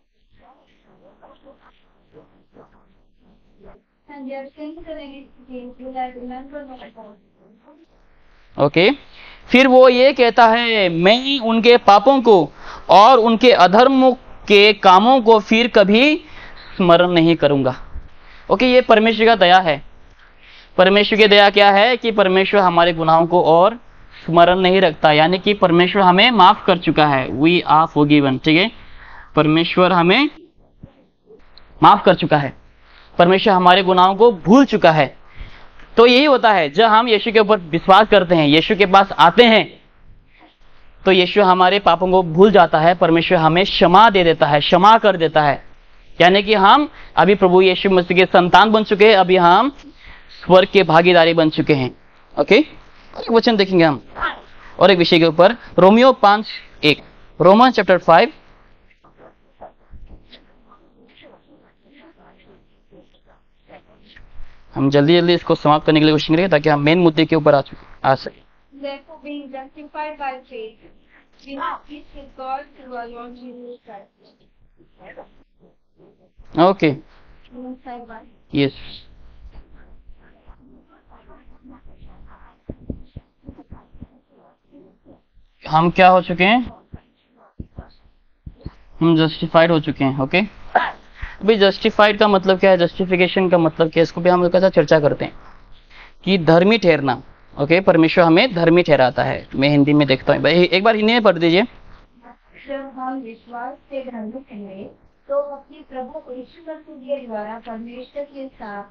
And their sins and iniquities will not remember no more. Okay, फिर वो ये कहता है, मैं उनके पापों को और उनके अधर्मों के कामों को फिर कभी स्मरण नहीं करूंगा। ओके, ये परमेश्वर का दया है। परमेश्वर की दया क्या है कि परमेश्वर हमारे गुनाहों को और स्मरण नहीं रखता, यानी कि परमेश्वर हमें माफ कर चुका है। वी आर फॉरगिवन, ठीक है, परमेश्वर हमें माफ कर चुका है, परमेश्वर हमारे गुनाहों को भूल चुका है। तो यही होता है, जब हम यीशु के ऊपर विश्वास करते हैं, यीशु के पास आते हैं, तो यीशु हमारे पापों को भूल जाता है, परमेश्वर हमें क्षमा दे देता है, क्षमा कर देता है। यानी कि हम अभी प्रभु यीशु मसीह के संतान बन चुके हैं, अभी हम स्वर्ग के भागीदारी बन चुके हैं। ओके, एक वचन देखेंगे हम और एक विषय के ऊपर, रोमियो 5:1, रोमन चैप्टर 5। हम जल्दी जल्दी इसको समाप्त करने के लिए कोशिश करेंगे ताकि हम मेन मुद्दे के ऊपर आ सके। Therefore, being justified by faith, we have peace with God through our Lord Jesus Christ. Okay, Romans 5:1. Yes, हम क्या हो चुके हैं? हम जस्टिफाइड हो चुके हैं। ओके, अभी जस्टिफाइड का मतलब क्या है, जस्टिफिकेशन का मतलब क्या है, इसको भी हम लोग के साथ चर्चा करते हैं कि धर्मी ठहरना। ओके, परमेश्वर हमें धर्मी ठहराता है। मैं हिंदी में देखता हूँ, एक बार हिंदी में पढ़ दीजिए। जब हम विश्वास से धर्मी ठहरे, तो अपने प्रभु यीशु मसीह के द्वारा परमेश्वर के साथ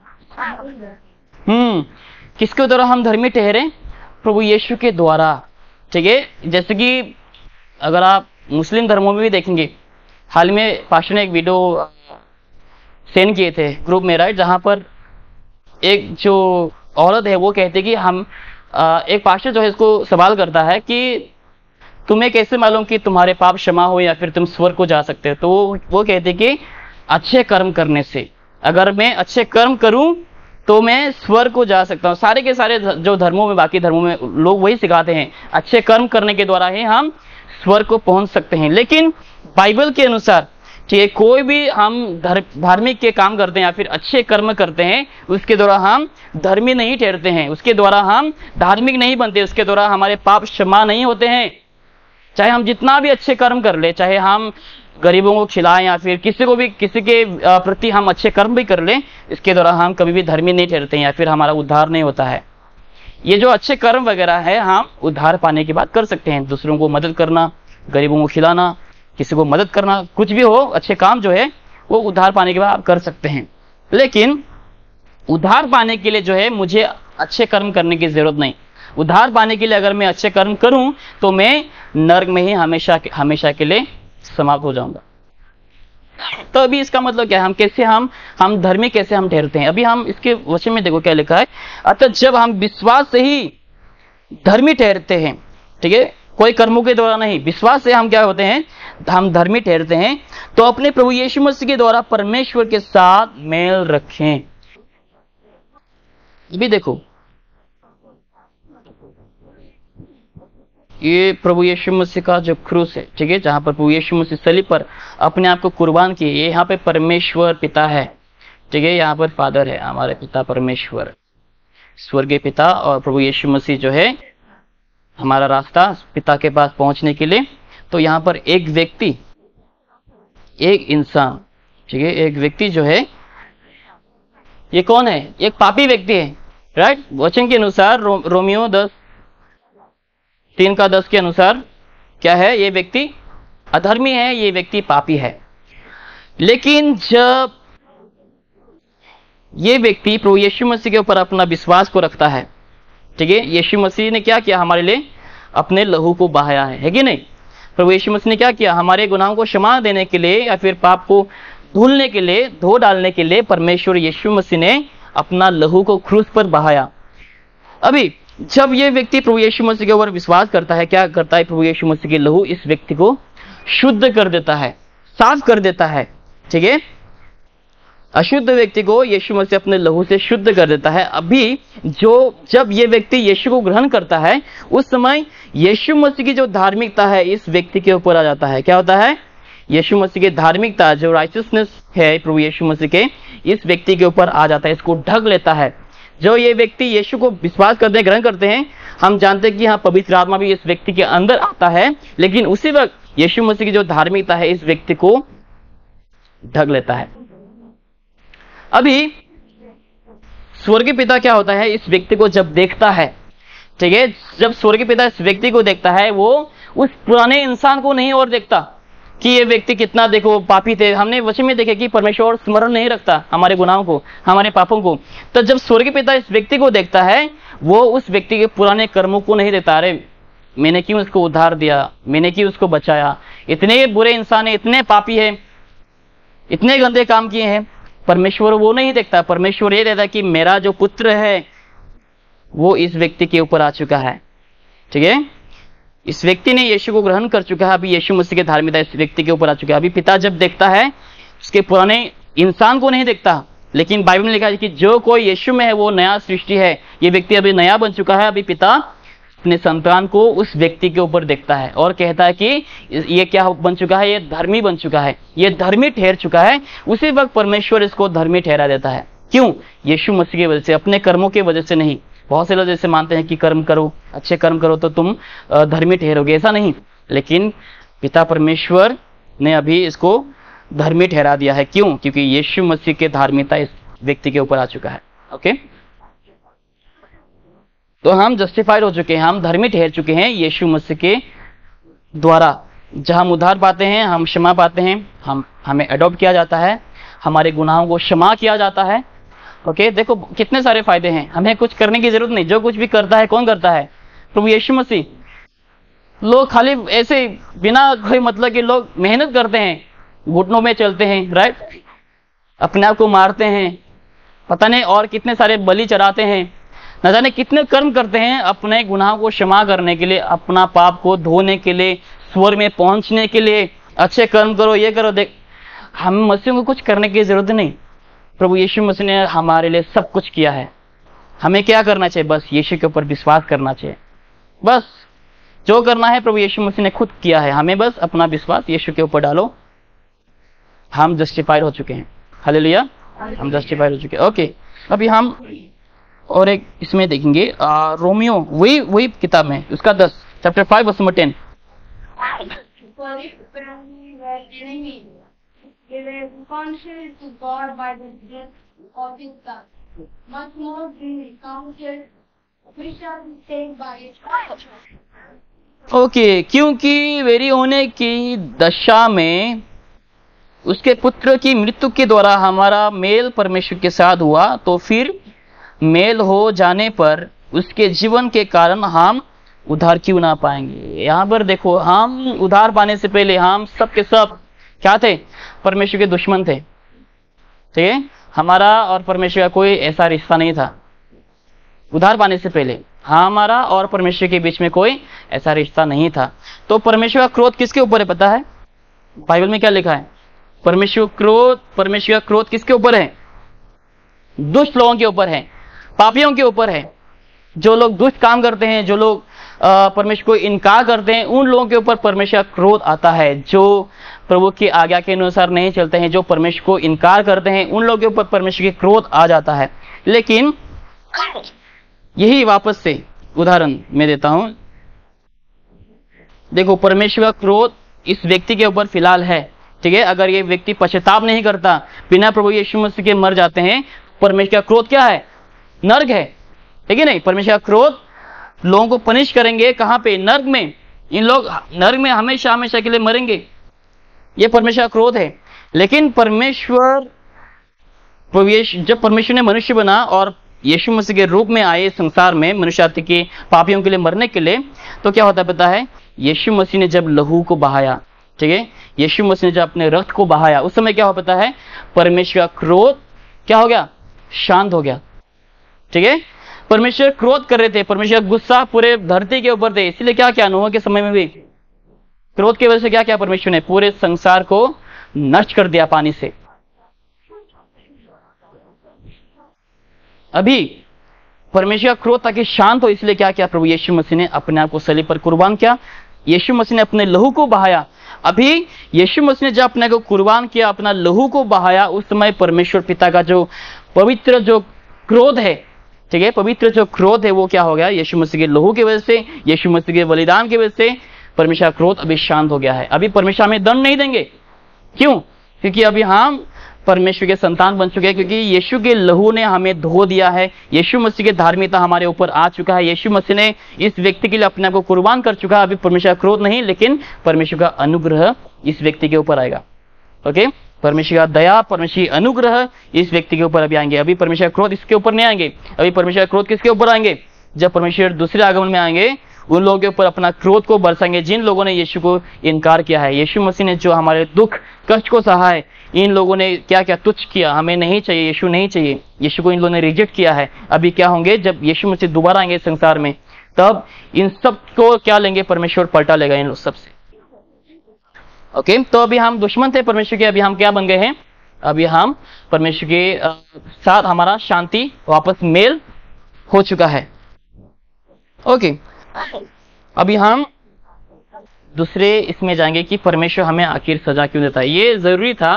किसके द्वारा हम धर्मी ठहरे? प्रभु यीशु के द्वारा, ठीक है। जैसे कि अगर आप मुस्लिम धर्मों में भी देखेंगे, हाल में पास्टर ने एक वीडियो सेंड किए थे ग्रुप में, राइट, जहां पर एक जो औरत है वो कहती है कि हम एक पास्टर जो है इसको सवाल करता है कि तुम्हें कैसे मालूम कि तुम्हारे पाप क्षमा हो या फिर तुम स्वर्ग को जा सकते हो? तो वो कहते हैं कि अच्छे कर्म करने से, अगर मैं अच्छे कर्म करूं तो मैं स्वर्ग को जा सकता हूं। सारे के सारे जो धर्मों में, बाकी धर्मों में लोग वही सिखाते हैं, अच्छे कर्म करने के द्वारा ही हम स्वर्ग को पहुंच सकते हैं। लेकिन बाइबल के अनुसार, ठीक है, कोई भी हम धार्मिक के काम करते हैं या फिर अच्छे कर्म करते हैं, उसके द्वारा हम धर्मी नहीं ठहरते हैं, उसके द्वारा हम धार्मिक नहीं बनते, उसके द्वारा हमारे पाप क्षमा नहीं होते हैं। चाहे हम जितना भी अच्छे कर्म कर ले, चाहे हम गरीबों को खिलाएं या फिर किसी के प्रति हम अच्छे कर्म भी कर लें, इसके द्वारा हम कभी भी धर्मी नहीं ठहरते हैं या फिर हमारा उद्धार नहीं होता है। ये जो अच्छे कर्म वगैरह है, हम उद्धार पाने की बात कर सकते हैं, दूसरों को मदद करना, गरीबों को खिलाना, किसी को मदद करना, कुछ भी हो, अच्छे काम जो है वो उद्धार पाने के बाद आप कर सकते हैं। लेकिन उद्धार पाने के लिए जो है मुझे अच्छे कर्म करने की जरूरत नहीं। उद्धार पाने के लिए अगर मैं अच्छे कर्म करूं तो मैं नरक में ही हमेशा के लिए समाप्त हो जाऊंगा। तो अभी इसका मतलब क्या है, हम धर्मी कैसे हम ठहरते हैं? अभी हम इसके वचन में देखो क्या लिखा है। अतः जब हम विश्वास से ही धर्मी ठहरते हैं, ठीक है, कोई कर्मों के द्वारा नहीं, विश्वास से हम क्या होते हैं, हम धर्मी ठहरते हैं, तो अपने प्रभु यीशु मसीह के द्वारा परमेश्वर के साथ मेल रखें। अभी देखो, ये प्रभु यीशु मसीह का जो क्रूस है, ठीक है, जहां पर प्रभु यीशु मसीह सलीब पर अपने आप को कुर्बान किए, ये यहाँ पे परमेश्वर पिता है, ठीक है, यहाँ पर फादर है, हमारे पिता परमेश्वर, स्वर्गीय पिता, और प्रभु यीशु मसीह जो है हमारा रास्ता पिता के पास पहुंचने के लिए। तो यहाँ पर एक व्यक्ति, एक इंसान, ठीक है, एक व्यक्ति जो है, ये कौन है? एक पापी व्यक्ति है, राइट। वचन के अनुसार रोमियो 10:3 के अनुसार क्या है, ये व्यक्ति अधर्मी है, ये व्यक्ति पापी है। लेकिन जब ये व्यक्ति प्रभु यीशु मसीह के ऊपर अपना विश्वास को रखता है, ठीक है, यीशु मसीह ने क्या किया, हमारे लिए अपने लहू को बहाया है कि नहीं? प्रभु यीशु मसीह ने क्या किया, हमारे गुनाहों को क्षमा देने के लिए या फिर पाप को धुलने के लिए, धो डालने के लिए परमेश्वर यीशु मसीह ने अपना लहू को क्रूस पर बहाया। अभी जब ये व्यक्ति प्रभु यीशु मसीह के ऊपर विश्वास करता है, क्या करता है, प्रभु यीशु मसीह के लहू इस व्यक्ति को शुद्ध कर देता है, साफ कर देता है। ठीक है, अशुद्ध व्यक्ति को यीशु मसीह अपने लहू से शुद्ध कर देता है। अभी जब ये व्यक्ति यीशु को ग्रहण करता है, उस समय यीशु मसीह की जो धार्मिकता है इस व्यक्ति के ऊपर आ जाता है। क्या होता है, यीशु मसीह की धार्मिकता, जो राइचियसनेस है प्रभु यीशु मसीह के, इस व्यक्ति के ऊपर आ जाता है, इसको ढक लेता है। जो ये व्यक्ति यीशु को विश्वास करते हैं, ग्रहण करते हैं, हम जानते हैं कि हाँ, पवित्र आत्मा भी इस व्यक्ति के अंदर आता है, लेकिन उसी वक्त यीशु मसीह की जो धार्मिकता है इस व्यक्ति को ढक लेता है। अभी स्वर्गीय पिता क्या होता है, इस व्यक्ति को जब देखता है, ठीक है, जब स्वर्गीय पिता इस व्यक्ति को देखता है, वो उस पुराने इंसान को नहीं और देखता कि ये व्यक्ति कितना देखो पापी थे। हमने वचन में देखे कि परमेश्वर स्मरण नहीं रखता हमारे गुनाहों को, हमारे पापों को। तो जब स्वर्गीय पिता इस व्यक्ति को देखता है, वो उस व्यक्ति के पुराने कर्मों को नहीं देखता, अरे मैंने क्यों उसको उद्धार दिया, मैंने क्यों उसको बचाया, इतने बुरे इंसान है, इतने पापी है, इतने गंदे काम किए हैं। परमेश्वर वो नहीं देखता, परमेश्वर ये देखता कि मेरा जो पुत्र है वो इस व्यक्ति के ऊपर आ चुका है। ठीक है, इस व्यक्ति ने यीशु को ग्रहण कर चुका है, अभी यीशु मसीह की धार्मिकता इस व्यक्ति के ऊपर आ चुका है। अभी पिता जब देखता है, उसके पुराने इंसान को नहीं देखता, लेकिन बाइबल में लिखा है कि जो कोई यीशु में है वो नया सृष्टि है। ये व्यक्ति अभी नया बन चुका है। अभी पिता अपने संतान को उस व्यक्ति के ऊपर देखता है और कहता है कि ये क्या बन चुका है, ये धर्मी बन चुका है, ये धर्मी ठहर चुका है। उसी वक्त परमेश्वर इसको धर्मी ठहरा देता है। क्यों? यीशु मसीह की वजह से, अपने कर्मों की वजह से नहीं। बहुत से लोग जैसे मानते हैं कि कर्म करो, अच्छे कर्म करो तो तुम धर्मी ठहरोगे, ऐसा नहीं। लेकिन पिता परमेश्वर ने अभी इसको धर्मी ठहरा दिया है। क्यों? क्योंकि यीशु मसीह के धार्मिकता इस व्यक्ति के ऊपर आ चुका है। ओके, तो हम जस्टिफाइड हो चुके हैं, हम धर्मी ठहर चुके हैं यीशु मसीह के द्वारा। जहां हम उद्धार पाते हैं, हम क्षमा पाते हैं, हमें अडॉप्ट किया जाता है, हमारे गुनाहों को क्षमा किया जाता है। ओके, देखो कितने सारे फायदे हैं, हमें कुछ करने की जरूरत नहीं। जो कुछ भी करता है, कौन करता है? प्रभु यीशु मसीह। लोग खाली ऐसे बिना कोई मतलब के लोग मेहनत करते हैं, घुटनों में चलते हैं, राइट, अपने आप को मारते हैं, पता नहीं और कितने सारे बलि चढ़ाते हैं, न जाने कितने कर्म करते हैं अपने गुनाहों को क्षमा करने के लिए, अपना पाप को धोने के लिए, स्वर्ग में पहुंचने के लिए। अच्छे कर्म करो, ये करो। देख, हम मसीह को कुछ करने की जरूरत नहीं। प्रभु यीशु मसीह ने हमारे लिए सब कुछ किया है। हमें क्या करना चाहिए? बस यीशु के ऊपर विश्वास करना चाहिए। बस जो करना है प्रभु यीशु मसीह ने खुद किया है। हमें बस अपना विश्वास यीशु के ऊपर डालो, हम जस्टिफाइड हो चुके हैं। हालेलुया, हम जस्टिफाइड हो चुके हैं। ओके, अभी हम और एक इसमें देखेंगे, रोमियो, वही किताब में, उसका 10 chapter 5 verse number 10। They were reconciled to God by the death of his Son. Much more being recounted, we shall be saved by it. Okay, क्योंकि वेरी होने की दशा में उसके पुत्र की मृत्यु के द्वारा हमारा मेल परमेश्वर के साथ हुआ, तो फिर मेल हो जाने पर उसके जीवन के कारण हम उद्धार क्यों ना पाएंगे। यहाँ पर देखो, हम उद्धार पाने से पहले हम सब के सब क्या थे? परमेश्वर के दुश्मन थे। ठीक है, हमारा और परमेश्वर का कोई ऐसा रिश्ता नहीं था। उद्धार पाने से पहले हमारा और परमेश्वर के बीच में कोई ऐसा रिश्ता नहीं था। तो परमेश्वर का क्रोध किसके ऊपर है पता है? बाइबल में क्या लिखा है? परमेश्वर का क्रोध किसके ऊपर है? दुष्ट लोगों के ऊपर है, पापियों के ऊपर है। जो लोग दुष्ट काम करते हैं, जो लोग परमेश्वर को इनकार करते हैं, उन लोगों के ऊपर परमेश्वर का क्रोध आता है। जो प्रभु की आज्ञा के अनुसार नहीं चलते हैं, जो परमेश्वर को इनकार करते हैं, उन लोगों के ऊपर परमेश्वर के क्रोध आ जाता है। लेकिन यही वापस से उदाहरण मैं देता हूं। देखो, परमेश्वर का क्रोध इस व्यक्ति के ऊपर फिलहाल है। ठीक है, अगर ये व्यक्ति पश्चाताप नहीं करता, बिना प्रभु यीशु मसीह के मर जाते हैं, परमेश्वर का क्रोध क्या है? नर्क है। ठीक है नहीं? परमेश्वर का क्रोध लोगों को पनिश करेंगे। कहां पे? नर्क में। इन लोग नर्क में हमेशा हमेशा के लिए मरेंगे। ये परमेश्वर का क्रोध है। लेकिन जब परमेश्वर ने मनुष्य बना और यीशु मसीह के रूप में आए संसार में मनुष्य जाति के पापियों के लिए मरने के लिए, तो क्या होता पता है? यीशु मसीह ने जब लहू को बहाया, ठीक है, यीशु मसीह ने जब अपने रक्त को बहाया, उस समय क्या हो पता है? परमेश्वर का क्रोध क्या हो गया? शांत हो गया। ठीक है, परमेश्वर क्रोध कर रहे थे, परमेश्वर का गुस्सा पूरे धरती के ऊपर थे। इसलिए क्या क्या नूह के समय में भी क्रोध की वजह से क्या क्या परमेश्वर ने पूरे संसार को नष्ट कर दिया पानी से। अभी परमेश्वर का क्रोध ताकि शांत हो, इसलिए क्या किया, प्रभु यीशु मसीह ने अपने आप को सलीब पर कुर्बान किया। यीशु मसीह ने अपने लहू को बहाया। अभी यीशु मसीह ने जब अपने को कुर्बान किया, अपना लहू को बहाया, उस समय परमेश्वर पिता का जो पवित्र जो क्रोध है, ठीक है, पवित्र जो क्रोध है वो क्या हो गया, यीशु मसीह के लहू की वजह से, यीशु मसीह के बलिदान की वजह से परमेश्वर का क्रोध अभी शांत हो गया है। अभी परमेश्वर हमें दंड नहीं देंगे। क्यों? क्योंकि अभी हम परमेश्वर के संतान बन चुके हैं, क्योंकि यीशु के लहू ने हमें धो दिया है। यीशु मसीह की धार्मिकता हमारे ऊपर आ चुका है। यीशु मसीह ने इस व्यक्ति के लिए अपने आप को कुर्बान कर चुका है। अभी परमेश्वर का क्रोध नहीं, लेकिन परमेश्वर का अनुग्रह इस व्यक्ति के ऊपर आएगा। ओके, परमेश्वर का दया, परमेश्वर का अनुग्रह इस व्यक्ति के ऊपर अभी आएंगे। अभी परमेश्वर का क्रोध इसके ऊपर नहीं आएंगे। अभी परमेश्वर का क्रोध किसके ऊपर आएंगे? जब परमेश्वर दूसरे आगमन में आएंगे, उन लोगों के ऊपर अपना क्रोध को बरसाएंगे जिन लोगों ने यीशु को इनकार किया है। यीशु मसीह ने जो हमारे दुख कष्ट को सहा है, इन लोगों ने क्या क्या तुच्छ किया, हमें नहीं चाहिए, यीशु नहीं चाहिए, यीशु को इन लोगों ने रिजेक्ट किया है। अभी क्या होंगे, जब यीशु मसीह दोबारा आएंगे संसार में, तब इन सब को क्या लेंगे, परमेश्वर पलटा लेगा इन सब से। ओके, तो अभी हम दुश्मन थे परमेश्वर के, अभी हम क्या बन गए हैं, अभी हम परमेश्वर के साथ हमारा शांति वापस मेल हो चुका है। ओके, अभी हम दूसरे इसमें जाएंगे कि परमेश्वर हमें आखिर सजा क्यों देता है। ये जरूरी था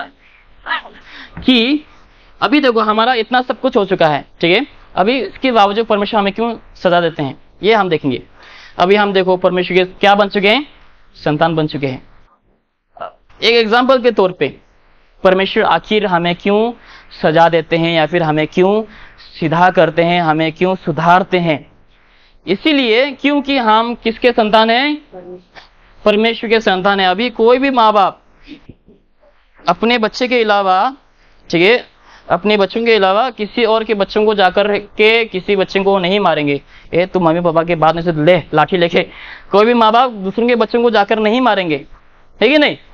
कि अभी देखो हमारा इतना सब कुछ हो चुका है, ठीक है, अभी इसके बावजूद परमेश्वर हमें क्यों सजा देते हैं, ये हम देखेंगे। अभी हम देखो परमेश्वर के क्या बन चुके हैं, संतान बन चुके हैं। एक एग्जाम्पल के तौर पे परमेश्वर आखिर हमें क्यों सजा देते हैं, या फिर हमें क्यों सीधा करते हैं, हमें क्यों सुधारते हैं। इसीलिए क्योंकि हम किसके संतान हैं, परमेश्वर के संतान है। अभी कोई भी माँ बाप अपने बच्चे के अलावा, ठीक है, अपने बच्चों के अलावा किसी और के बच्चों को जाकर के किसी बच्चे को नहीं मारेंगे। ये तो मम्मी पापा के बाद में से ले लाठी लेके कोई भी माँ बाप दूसरों के बच्चों को जाकर नहीं मारेंगे, है कि नहीं?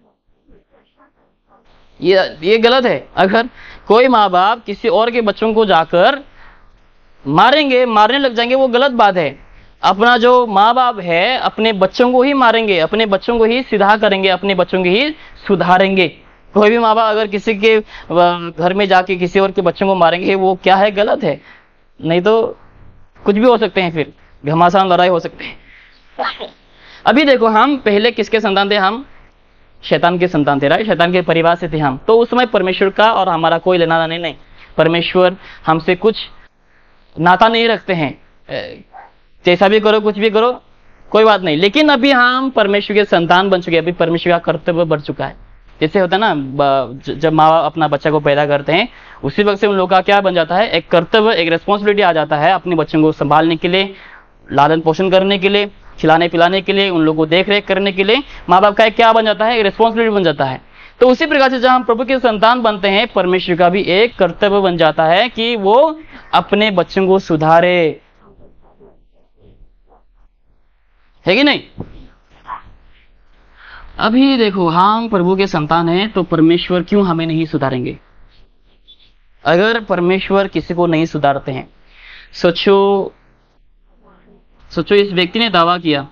ये गलत है। अगर कोई माँ बाप किसी और के बच्चों को जाकर मारेंगे, मारने लग जाएंगे, वो गलत बात है। अपना जो माँ बाप है अपने बच्चों को ही मारेंगे, अपने बच्चों को ही सीधा करेंगे, अपने बच्चों को ही सुधारेंगे। कोई भी माँ बाप अगर किसी के घर में जाके किसी और के बच्चों को मारेंगे, वो क्या है, गलत है। नहीं तो कुछ भी हो सकते हैं, फिर घमासान लड़ाई हो सकते हैं। अभी देखो हम पहले किसके संतान थे, हम शैतान के संतान थे, राइट, शैतान के परिवार से थे हम। तो उस समय परमेश्वर का और हमारा कोई लेना देना नहीं, परमेश्वर हमसे कुछ नाता नहीं रखते हैं, जैसा भी करो कुछ भी करो कोई बात नहीं। लेकिन अभी हम परमेश्वर के संतान बन चुके हैं, अभी परमेश्वर का कर्तव्य बढ़ चुका है। जैसे होता है ना, जब माँ बाप अपना बच्चा को पैदा करते हैं, उसी वक्त से उन लोगों का क्या बन जाता है, एक कर्तव्य, एक रिस्पॉन्सिबिलिटी आ जाता है अपने बच्चों को संभालने के लिए, लालन पोषण करने के लिए, खिलाने पिलाने के लिए, उन लोगों को देख रेख करने के लिए माँ बाप का एक क्या बन जाता है, एक रिस्पॉन्सिबिलिटी बन जाता है। तो उसी प्रकार से जब हम प्रभु के संतान बनते हैं, परमेश्वर का भी एक कर्तव्य बन जाता है कि वो अपने बच्चों को सुधारे, है कि नहीं? अभी देखो हम प्रभु के संतान हैं, तो परमेश्वर क्यों हमें नहीं सुधारेंगे? अगर परमेश्वर किसी को नहीं सुधारते हैं, सोचो इस व्यक्ति ने दावा किया,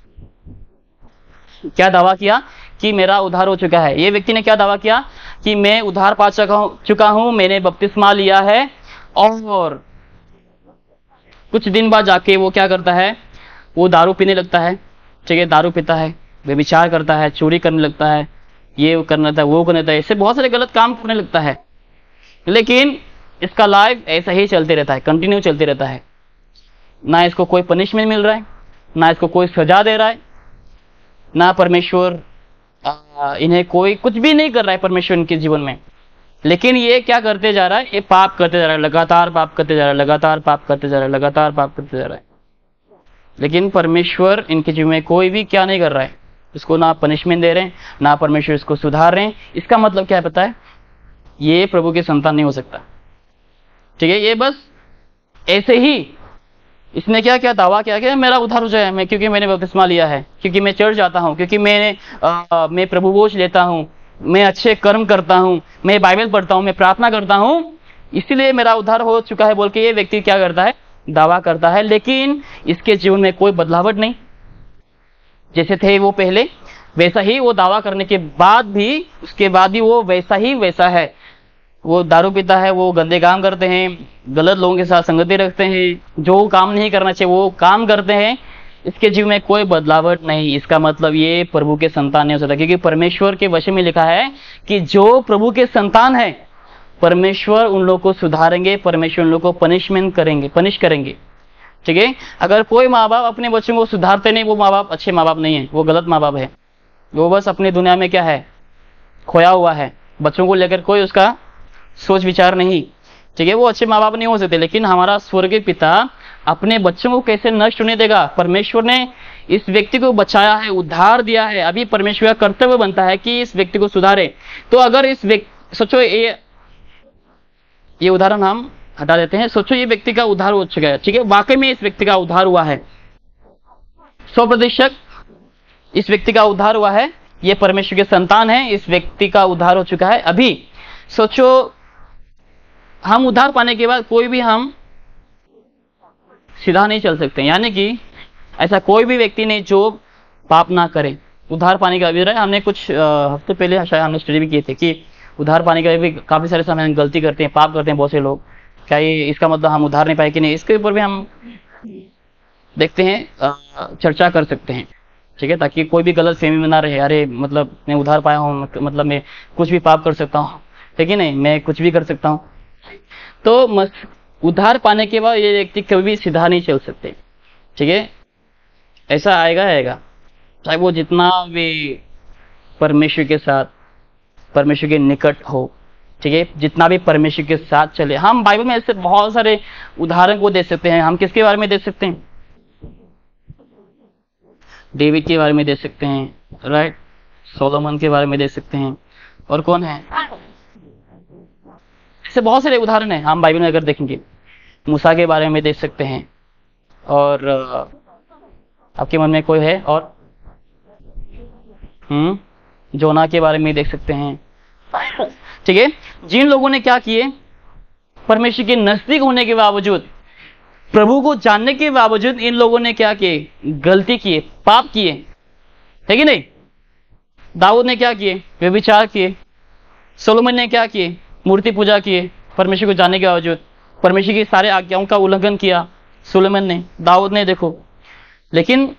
क्या दावा किया कि मेरा उद्धार हो चुका है। ये व्यक्ति ने क्या दावा किया कि मैं उद्धार पा चुका हूं, मैंने बपतिस्मा लिया है। और कुछ दिन बाद जाके वो क्या करता है, वो दारू पीने लगता है, ठीक है, दारू पीता है, व्यभिचार करता है, चोरी करने लगता है, ये करना था, वो करना था, ऐसे बहुत सारे गलत काम करने लगता है। लेकिन इसका लाइफ ऐसा ही चलते रहता है, कंटिन्यू चलते रहता है। ना इसको कोई पनिशमेंट मिल रहा है, ना इसको कोई सजा दे रहा है, ना परमेश्वर इन्हें कोई कुछ भी नहीं कर रहा है परमेश्वर इनके जीवन में। लेकिन ये क्या करते जा रहा है, ये पाप करते जा रहा है, लगातार पाप करते जा रहा है, लगातार पाप करते जा रहा है, लगातार पाप करते जा रहा है। लेकिन परमेश्वर इनके जीवन में कोई भी क्या नहीं कर रहा है, इसको ना पनिशमेंट दे रहे हैं, ना परमेश्वर इसको सुधार रहे हैं। इसका मतलब क्या है पता है, ये प्रभु के संतान नहीं हो सकता, ठीक है। ये बस ऐसे ही इसने क्या क्या दावा किया कि मेरा उद्धार हो जाए, मैं क्योंकि मैंने बपतिस्मा लिया है, क्योंकि मैं चर्च जाता हूँ, क्योंकि मैं प्रभु बोझ लेता हूँ, मैं अच्छे कर्म करता हूँ, मैं बाइबल पढ़ता हूँ, मैं प्रार्थना करता हूँ, इसीलिए मेरा उद्धार हो चुका है बोल के ये व्यक्ति क्या करता है, दावा करता है, लेकिन इसके जीवन में कोई बदलावट नहीं। जैसे थे वो पहले, वैसा ही वो दावा करने के बाद भी, उसके बाद भी वो वैसा ही वैसा है। वो दारू पीता है, वो गंदे काम करते हैं, गलत लोगों के साथ संगति रखते हैं, जो काम नहीं करना चाहिए वो काम करते हैं, इसके जीवन में कोई बदलावट नहीं। इसका मतलब ये प्रभु के संतान नहीं हो सकता, क्योंकि परमेश्वर के वचन में लिखा है कि जो प्रभु के संतान है, परमेश्वर उन लोगों को सुधारेंगे, परमेश्वर उन लोगों को पनिश करेंगे। ठीक है, अगर कोई माँ बाप अपने बच्चों को सुधारते नहीं, वो माँ बाप अच्छे माँ बाप नहीं है, वो गलत माँ बाप है। वो बस अपनी दुनिया में क्या है, खोया हुआ है, बच्चों को लेकर कोई उसका सोच विचार नहीं। ठीक है, वो अच्छे माँ बाप नहीं हो सकते, लेकिन हमारा स्वर्गीय पिता अपने बच्चों को कैसे नष्ट होने देगा। परमेश्वर ने इस व्यक्ति को बचाया है, उद्धार दिया है, अभी परमेश्वर का कर्तव्य बनता है कि इस व्यक्ति को सुधारे। तो अगर इस व्यक्ति, सोचो ये उदाहरण हम हटा देते हैं, सोचो ये व्यक्ति का उद्धार हो चुका है। ठीक है, वाकई में इस व्यक्ति का उद्धार हुआ है, 100% इस व्यक्ति का उद्धार हुआ है, ये परमेश्वर के संतान है, इस व्यक्ति का उद्धार हो चुका है। अभी सोचो हम उद्धार पाने के बाद कोई भी हम सीधा नहीं चल सकते, यानी कि ऐसा कोई भी व्यक्ति नहीं जो पाप ना करे। उद्धार पाने का अभिप्राय, हमने कुछ हफ्ते पहले शायद हमने स्टडी भी किए थे कि उद्धार पाने के भी काफी सारे समय हम गलती करते हैं, पाप करते हैं बहुत से लोग। क्या ये इसका मतलब हम उद्धार नहीं पाए कि नहीं, इसके ऊपर भी हम देखते हैं, चर्चा कर सकते हैं। ठीक है, ताकि कोई भी गलत फहमी में ना रहे, अरे मतलब मैं उद्धार पाया हूँ, मतलब मैं कुछ भी पाप कर सकता हूँ। ठीक है, नहीं, मैं कुछ भी कर सकता हूँ। तो उद्धार पाने के बाद ये व्यक्ति कभी भी सीधा नहीं चल सकते। ठीक है, ऐसा आएगा, चाहे वो जितना भी परमेश्वर के साथ, परमेश्वर के निकट हो। ठीक है, जितना भी परमेश्वर के साथ चले। हम बाइबल में ऐसे बहुत सारे उदाहरण को दे सकते हैं। हम किसके बारे में दे सकते हैं, डेविड के बारे में दे सकते हैं, राइट, सोलोमन के बारे में दे सकते हैं, और कौन है, ऐसे बहुत सारे उदाहरण हैं हम बाइबल में अगर देखेंगे। मूसा के बारे में देख सकते हैं, और आपके मन में कोई है, और जोना के बारे में देख सकते हैं। ठीक है, जिन लोगों ने क्या किए, परमेश्वर के नजदीक होने के बावजूद, प्रभु को जानने के बावजूद इन लोगों ने क्या किए, गलती किए, पाप किए। है कि नहीं? दाऊद ने क्या किए, व्यभिचार किए। सोलोमन ने क्या किए, मूर्ति पूजा किए, परमेश्वर को जानने के बावजूद परमेश्वर की सारे आज्ञाओं का उल्लंघन किया सोलोमन ने, दाऊद ने। देखो, लेकिन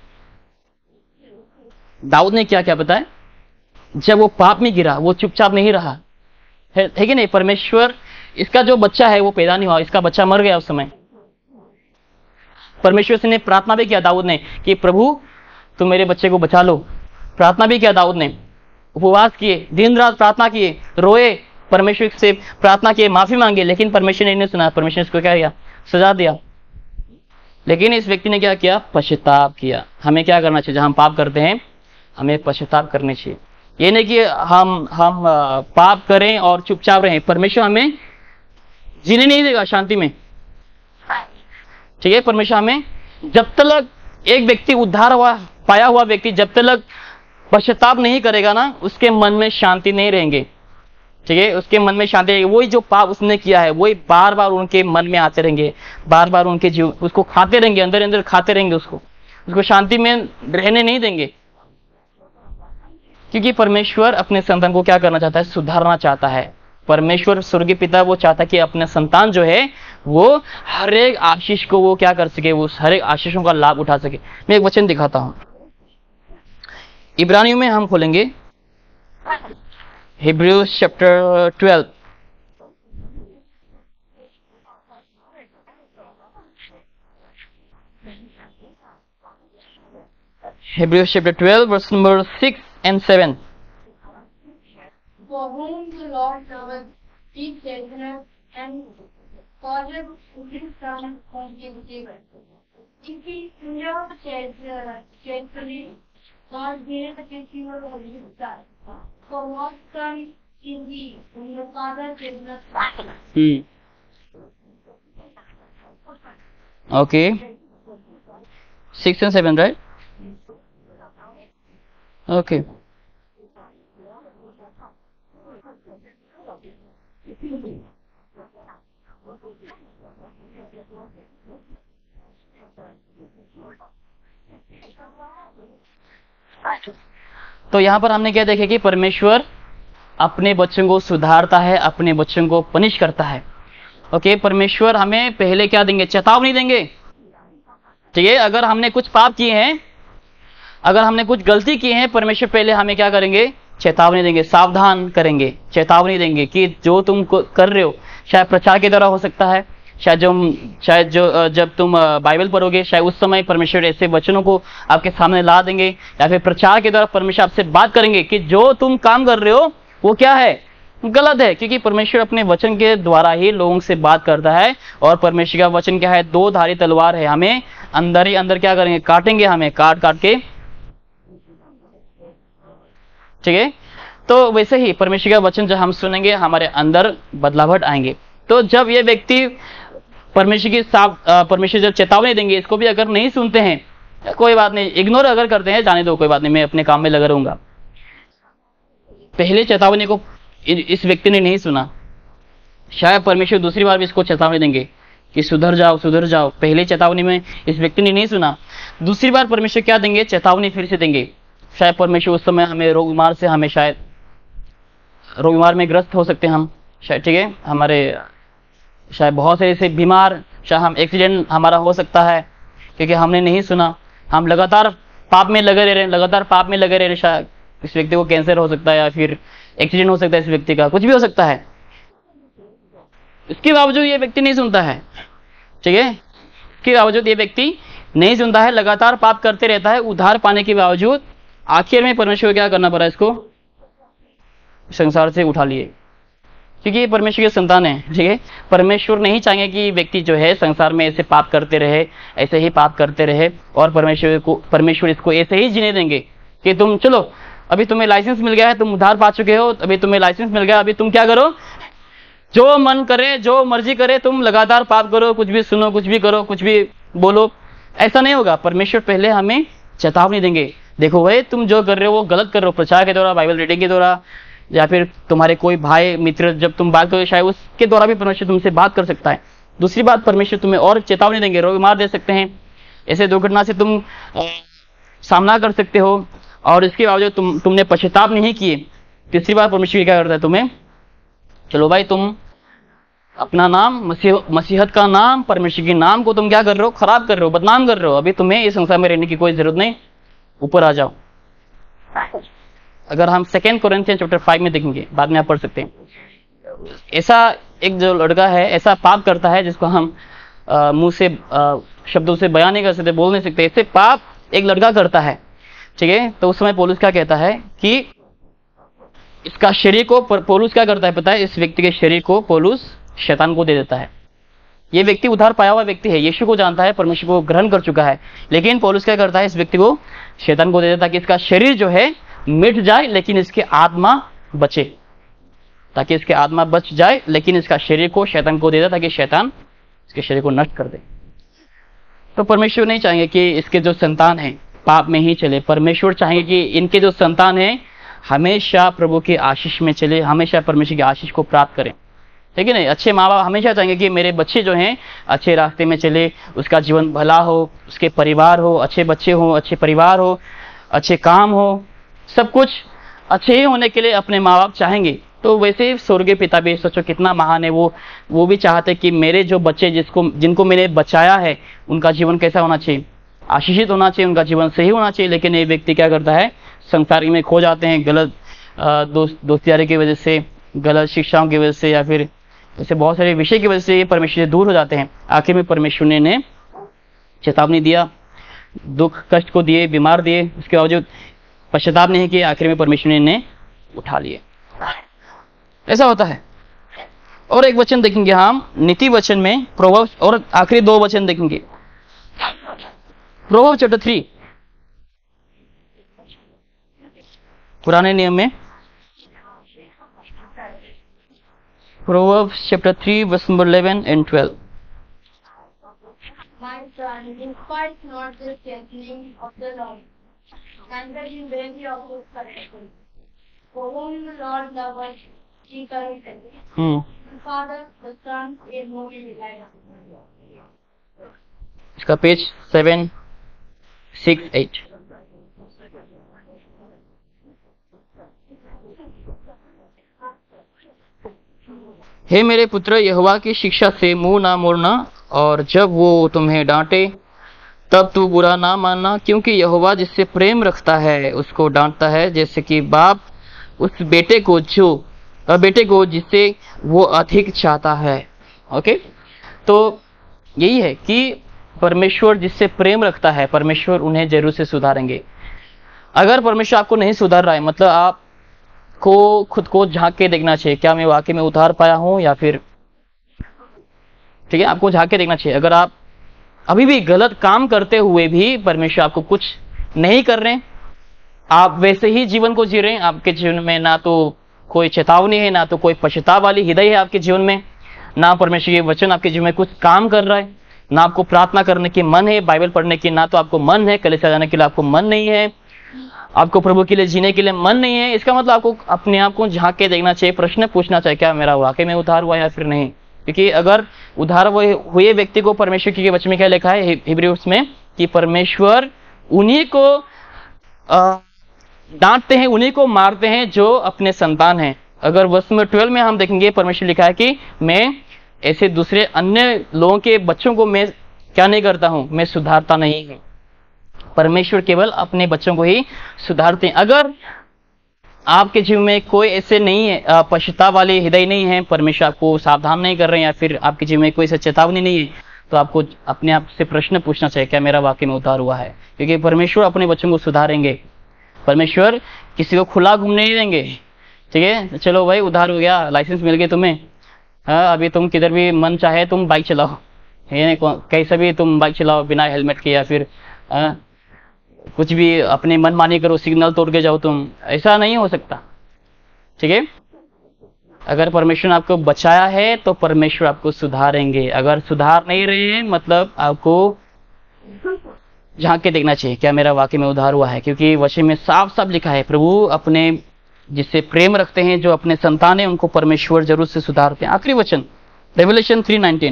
दाऊद ने क्या क्या बताया, जब वो पाप में गिरा वो चुपचाप नहीं रहा। है कि नहीं? परमेश्वर, इसका जो बच्चा है वो पैदा नहीं हुआ, इसका बच्चा मर गया उस समय। परमेश्वर से ने प्रार्थना भी किया दाऊद ने कि प्रभु तुम मेरे बच्चे को बचा लो। प्रार्थना भी किया दाऊद ने, उपवास किए, दिन रात प्रार्थना किए, रोए, परमेश्वर से प्रार्थना किए, माफी मांगे, लेकिन परमेश्वर ने नहीं सुना। परमेश्वर ने इसको क्या किया, सजा दिया। लेकिन इस व्यक्ति ने क्या किया, पश्चाताप किया। हमें क्या करना चाहिए, जहां हम पाप करते हैं हमें पश्चाताप करने चाहिए। ये नहीं कि हम पाप करें और चुपचाप रहें। परमेश्वर हमें जीने नहीं देगा शांति में। ठीक है, परमेश्वर हमें, जब तक एक व्यक्ति उद्धार हुआ, पाया हुआ व्यक्ति जब तक पश्चाताप नहीं करेगा ना, उसके मन में शांति नहीं रहेंगे। ठीक है, उसके मन में शांति रहेगी। वही जो पाप उसने किया है वही बार बार उनके मन में आते रहेंगे, बार बार उनके जीव उसको खाते रहेंगे, अंदर अंदर खाते रहेंगे, उसको शांति में रहने नहीं देंगे। क्योंकि परमेश्वर अपने संतान को क्या करना चाहता है, सुधारना चाहता है। परमेश्वर स्वर्गीय पिता वो चाहता है कि अपने संतान जो है वो हर एक आशीष को वो क्या कर सके, वो हर एक आशीषों का लाभ उठा सके। मैं एक वचन दिखाता हूं, इब्रानियों में हम खोलेंगे, Hebrews chapter 12। Hebrews chapter 12 verse number 6 and 7. For whom the Lord loveth, He chasteneth and causeth His Son constantly. If He never chasteneth, God giveth His Holy Son. For what son is He whom the Father chasteneth? Okay, 6 and 7, right? Okay. तो यहाँ पर हमने क्या देखा कि परमेश्वर अपने बच्चों को सुधारता है, अपने बच्चों को पनिश करता है। ओके, परमेश्वर हमें पहले क्या देंगे? चेतावनी देंगे। ठीक है, अगर हमने कुछ पाप किए हैं, अगर हमने कुछ गलती की है, परमेश्वर पहले हमें क्या करेंगे? चेतावनी देंगे, सावधान करेंगे, चेतावनी देंगे कि जो तुम कर रहे हो, शायद प्रचार के द्वारा हो सकता है, शायद जब तुम बाइबल पढ़ोगे, शायद उस समय परमेश्वर ऐसे वचनों को आपके सामने ला देंगे, या फिर प्रचार के द्वारा परमेश्वर आपसे बात करेंगे कि जो तुम काम कर रहे हो वो क्या है? गलत है। क्योंकि परमेश्वर अपने वचन के द्वारा ही लोगों से बात करता है, और परमेश्वर का वचन क्या है? दो धारी तलवार है, हमें अंदर ही अंदर क्या करेंगे? काटेंगे, हमें काट काट के। ठीक है, तो वैसे ही परमेश्वर का वचन जब हम सुनेंगे, हमारे अंदर बदलावट आएंगे। तो जब ये व्यक्ति परमेश्वर जब चेतावनी देंगे, इसको भी अगर नहीं सुनते हैं, कोई बात नहीं, इग्नोर अगर करते हैं, जाने दो, कोई बात नहीं, मैं अपने काम में लगा रहूंगा। पहले चेतावनी को इस व्यक्ति ने नहीं सुना, शायद परमेश्वर दूसरी बार भी इसको चेतावनी देंगे कि सुधर जाओ, सुधर जाओ। पहले चेतावनी में इस व्यक्ति ने नहीं सुना, दूसरी बार परमेश्वर क्या देंगे? चेतावनी फिर से देंगे। शायद परमेश्वर उस समय हमें रोग बीमार से, हमें शायद रोग बीमार में ग्रस्त हो सकते हैं हम, शायद। ठीक है, हमारे शायद बहुत से ऐसे बीमार, शायद हम एक्सीडेंट हमारा हो सकता है क्योंकि हमने नहीं सुना, हम लगातार पाप में लगे रह रहे हैं, लगातार पाप में लगे रह रहे हैं। शायद इस व्यक्ति को कैंसर हो सकता है, या फिर एक्सीडेंट हो सकता है, इस व्यक्ति का कुछ भी हो सकता है। इसके बावजूद ये व्यक्ति नहीं सुनता है। ठीक है, इसके बावजूद ये व्यक्ति नहीं सुनता है, लगातार पाप करते रहता है, उद्धार पाने के बावजूद। आखिर में परमेश्वर को क्या करना पड़ा? इसको संसार से उठा लिए, क्योंकि ये परमेश्वर की संतान है। ठीक है, परमेश्वर नहीं चाहेंगे कि व्यक्ति जो है संसार में ऐसे पाप करते रहे, ऐसे ही पाप करते रहे, और परमेश्वर इसको ऐसे ही जीने देंगे कि तुम चलो, अभी तुम्हें लाइसेंस मिल गया है, तुम उद्धार पा चुके हो, अभी तुम्हें लाइसेंस मिल गया, अभी तुम क्या करो? जो मन करे, जो मर्जी करे, तुम लगातार पाप करो, कुछ भी सुनो, कुछ भी करो, कुछ भी बोलो। ऐसा नहीं होगा। परमेश्वर पहले हमें चेतावनी देंगे, देखो भाई, तुम जो कर रहे हो वो गलत कर रहे हो। प्रचार के द्वारा, बाइबल रीडिंग के द्वारा, या फिर तुम्हारे कोई भाई मित्र जब तुम बात करो, शायद उसके द्वारा भी परमेश्वर तुमसे बात कर सकता है। दूसरी बात, परमेश्वर तुम्हें और चेतावनी देंगे, रोग बीमार दे सकते हैं, ऐसे दुर्घटना से तुम सामना कर सकते हो, और इसके बावजूद तुमने पश्चाताप नहीं किए। तीसरी बार परमेश्वर क्या करता है? तुम्हें, चलो भाई, तुम अपना नाम, मसीहत का नाम, परमेश्वर के नाम को तुम क्या कर रहे हो? खराब कर रहे हो, बदनाम कर रहे हो। अभी तुम्हें इस संसार में रहने की कोई जरूरत नहीं, ऊपर आ जाओ। अगर हम 2 कोरिन्थियंस चैप्टर 5 में देखेंगे, बाद में आप पढ़ सकते हैं। ऐसा एक जो लड़का है, ऐसा पाप करता है जिसको हम मुंह से शब्दों से बयान नहीं कर सकते, बोल नहीं सकते, ऐसे पाप एक लड़का करता है। ठीक है, तो उस समय पौलुस क्या कहता है कि इसका शरीर को पौलुस क्या करता है पता है? इस व्यक्ति के शरीर को पौलुस शैतान को दे देता है। ये व्यक्ति उद्धार पाया हुआ व्यक्ति है, यीशु को जानता है, परमेश्वर को ग्रहण कर चुका है, लेकिन पौलुस क्या करता है? इस व्यक्ति को शैतान को दे देता है, कि इसका शरीर जो है मिट जाए, लेकिन इसकी आत्मा बचे। ताकि इसकी आत्मा बच जाए, लेकिन इसका शरीर को शैतान को दे देता, ताकि शैतान इसके शरीर को नष्ट कर दे। तो परमेश्वर नहीं चाहेंगे कि इसके जो संतान है पाप में ही चले। परमेश्वर चाहेंगे कि इनके जो संतान है हमेशा प्रभु की आशीष में चले, हमेशा परमेश्वर की आशीष को प्राप्त करें। ठीक है नहीं? अच्छे माँ बाप हमेशा चाहेंगे कि मेरे बच्चे जो हैं अच्छे रास्ते में चले, उसका जीवन भला हो, उसके परिवार हो, अच्छे बच्चे हो, अच्छे परिवार हो, अच्छे काम हो, सब कुछ अच्छे ही होने के लिए अपने माँ बाप चाहेंगे। तो वैसे स्वर्गीय पिता भी, सोचो कितना महान है, वो भी चाहते कि मेरे जो बच्चे जिनको मैंने बचाया है, उनका जीवन कैसा होना चाहिए? आशीषित होना चाहिए, उनका जीवन सही होना चाहिए। लेकिन ये व्यक्ति क्या करता है? संसार में खो जाते हैं, गलत दोस्तियारी की वजह से, गलत शिक्षाओं की वजह से, या फिर ऐसे बहुत सारे विषय की वजह से ये परमेश्वर से दूर हो जाते हैं। आखिर में परमेश्वर ने चेतावनी दिया, दुख कष्ट को दिए, बीमार दिए, उसके बावजूद पश्चाताप नहीं किए, आखिर में परमेश्वर ने उठा लिए। ऐसा होता है। और एक वचन देखेंगे हम नीति वचन में, प्रोवर्ब्स, और आखिरी 2 वचन देखेंगे। प्रोवर्ब्स चैप्टर 3, पुराने नियम में, Proverbs chapter 3 verse number 11 and 12। My son, despise not the chastening of the Lord, neither in vain of his correction. For whom the Lord loveth, he correcteth. The Father, the Son, is more delight. का page 768। हे मेरे पुत्र, यहोवा की शिक्षा से मुंह ना मोड़ना, और जब वो तुम्हें डांटे तब तू बुरा ना मानना, क्योंकि यहोवा जिससे प्रेम रखता है उसको डांटता है, जैसे कि बाप उस बेटे को जिससे वो अधिक चाहता है। ओके, तो यही है कि परमेश्वर जिससे प्रेम रखता है, परमेश्वर उन्हें जरूर से सुधारेंगे। अगर परमेश्वर आपको नहीं सुधार रहा है, मतलब आपको खुद को झांक के देखना चाहिए, क्या मैं वाकई में उधार पाया हूं या फिर, ठीक है, आपको झांक के देखना चाहिए। अगर आप अभी भी गलत काम करते हुए भी परमेश्वर आपको कुछ नहीं कर रहे, आप वैसे ही जीवन को जी रहे हैं, आपके जीवन में ना तो कोई चेतावनी है, ना तो कोई पश्चाताप वाली हृदय है आपके जीवन में, ना परमेश्वर के वचन आपके जीवन में कुछ काम कर रहा है, ना आपको प्रार्थना करने की मन है, बाइबल पढ़ने की ना तो आपको मन है, कलीसिया जाने के लिए आपको मन नहीं है, आपको प्रभु के लिए जीने के लिए मन नहीं है, इसका मतलब आपको अपने आप को झांक के देखना चाहिए, प्रश्न पूछना चाहिए, क्या मेरा वाकई में उद्धार हुआ या फिर नहीं। क्योंकि अगर उद्धार हुए व्यक्ति को परमेश्वर के वचन में क्या लिखा है हिब्रूस में, कि परमेश्वर उन्हीं को डांटते हैं, उन्हीं को मारते हैं जो अपने संतान हैं। अगर वर्ष में 12 में हम देखेंगे, परमेश्वर लिखा है कि मैं ऐसे दूसरे अन्य लोगों के बच्चों को मैं क्या नहीं करता हूं, मैं सुधारता नहीं हूं। परमेश्वर केवल अपने बच्चों को ही सुधारते हैं। अगर आपके जीवन में कोई ऐसे नहीं है, पश्चाताप वाले हृदय नहीं है, परमेश्वर आपको सावधान नहीं कर रहे हैं, या फिर आपके जीवन में कोई ऐसी चेतावनी नहीं है, तो आपको अपने आप से प्रश्न पूछना चाहिए, क्या मेरा वाकई में उद्धार हुआ है। क्योंकि परमेश्वर अपने बच्चों को सुधारेंगे, परमेश्वर किसी को खुला घूमने नहीं देंगे। ठीक है, चलो भाई उद्धार हो गया, लाइसेंस मिल गया तुम्हें, हाँ अभी तुम किधर भी मन चाहे तुम बाइक चलाओ, कैसे भी तुम बाइक चलाओ बिना हेलमेट के, या फिर कुछ भी अपने मन मानी करो, सिग्नल तोड़ के जाओ तुम, ऐसा नहीं हो सकता। ठीक है, अगर परमेश्वर ने आपको बचाया है तो परमेश्वर आपको सुधारेंगे। अगर सुधार नहीं रहे हैं, मतलब आपको झांक के देखना चाहिए, क्या मेरा वाकई में उद्धार हुआ है। क्योंकि वचन में साफ साफ लिखा है, प्रभु अपने जिससे प्रेम रखते हैं, जो अपने संतान है, उनको परमेश्वर जरूर से सुधारते हैं। आखिरी वचन रेवलेशन 3:19,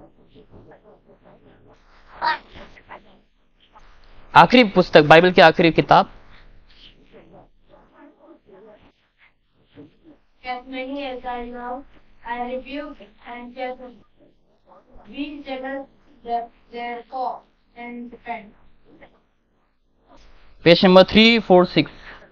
आखिरी पुस्तक, बाइबल की आखिरी किताब। As many as I love, I rebuke and chasten. Be jealous therefore and repent. Page number 346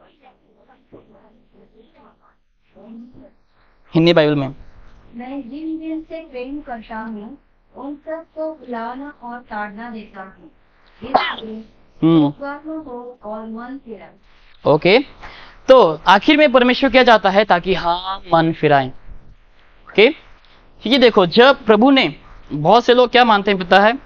Hindi Bible में। मैं जिन दिल से प्रेम करता हूँ उन सब को बुलाना और ताड़ना देता हूँ, इसलिए को और मन फिराए। ओके, तो आखिर में परमेश्वर क्या चाहता है, ताकि हाँ मन फिराएं। ओके, ये देखो, जब प्रभु ने, बहुत से लोग क्या मानते हैं पता है,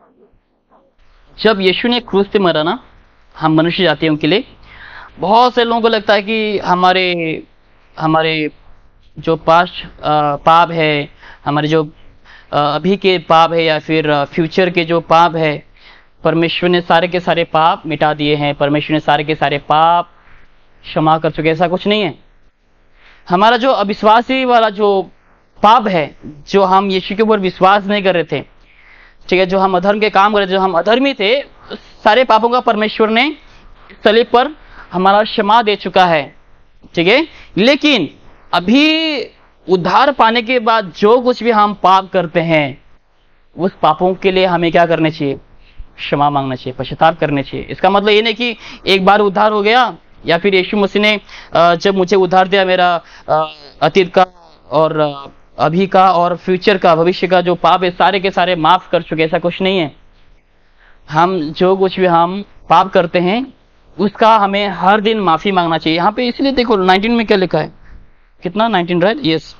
जब यीशु ने क्रूस पे मरा ना हम मनुष्य जातियों के लिए, बहुत से लोगों को लगता है कि हमारे जो पास्ट पाप है, हमारे जो अभी के पाप है, या फिर फ्यूचर के जो पाप है, परमेश्वर ने सारे के सारे पाप मिटा दिए हैं, परमेश्वर ने सारे के सारे पाप क्षमा कर चुके। ऐसा कुछ नहीं है। हमारा जो अविश्वासी वाला जो पाप है, जो हम यीशु के ऊपर विश्वास नहीं कर रहे थे, ठीक है, जो हम अधर्म के काम कर रहे थे, जो हम अधर्मी थे, सारे पापों का परमेश्वर ने सलीब पर हमारा क्षमा दे चुका है। ठीक है, लेकिन अभी उद्धार पाने के बाद जो कुछ भी हम पाप करते हैं, उस पापों के लिए हमें क्या करना चाहिए, क्षमा मांगना चाहिए, पश्चाताप करने चाहिए। इसका मतलब ये नहीं कि एक बार उद्धार हो गया, या फिर यीशु मसीह ने जब मुझे उद्धार दिया, मेरा अतीत का और अभी का और फ्यूचर का, भविष्य का जो पाप है सारे के सारे माफ कर चुके। ऐसा कुछ नहीं है। हम जो कुछ भी हम पाप करते हैं उसका हमें हर दिन माफी मांगना चाहिए। यहाँ पे इसलिए देखो 19 में क्या लिखा है, कितना 19 राइट, यस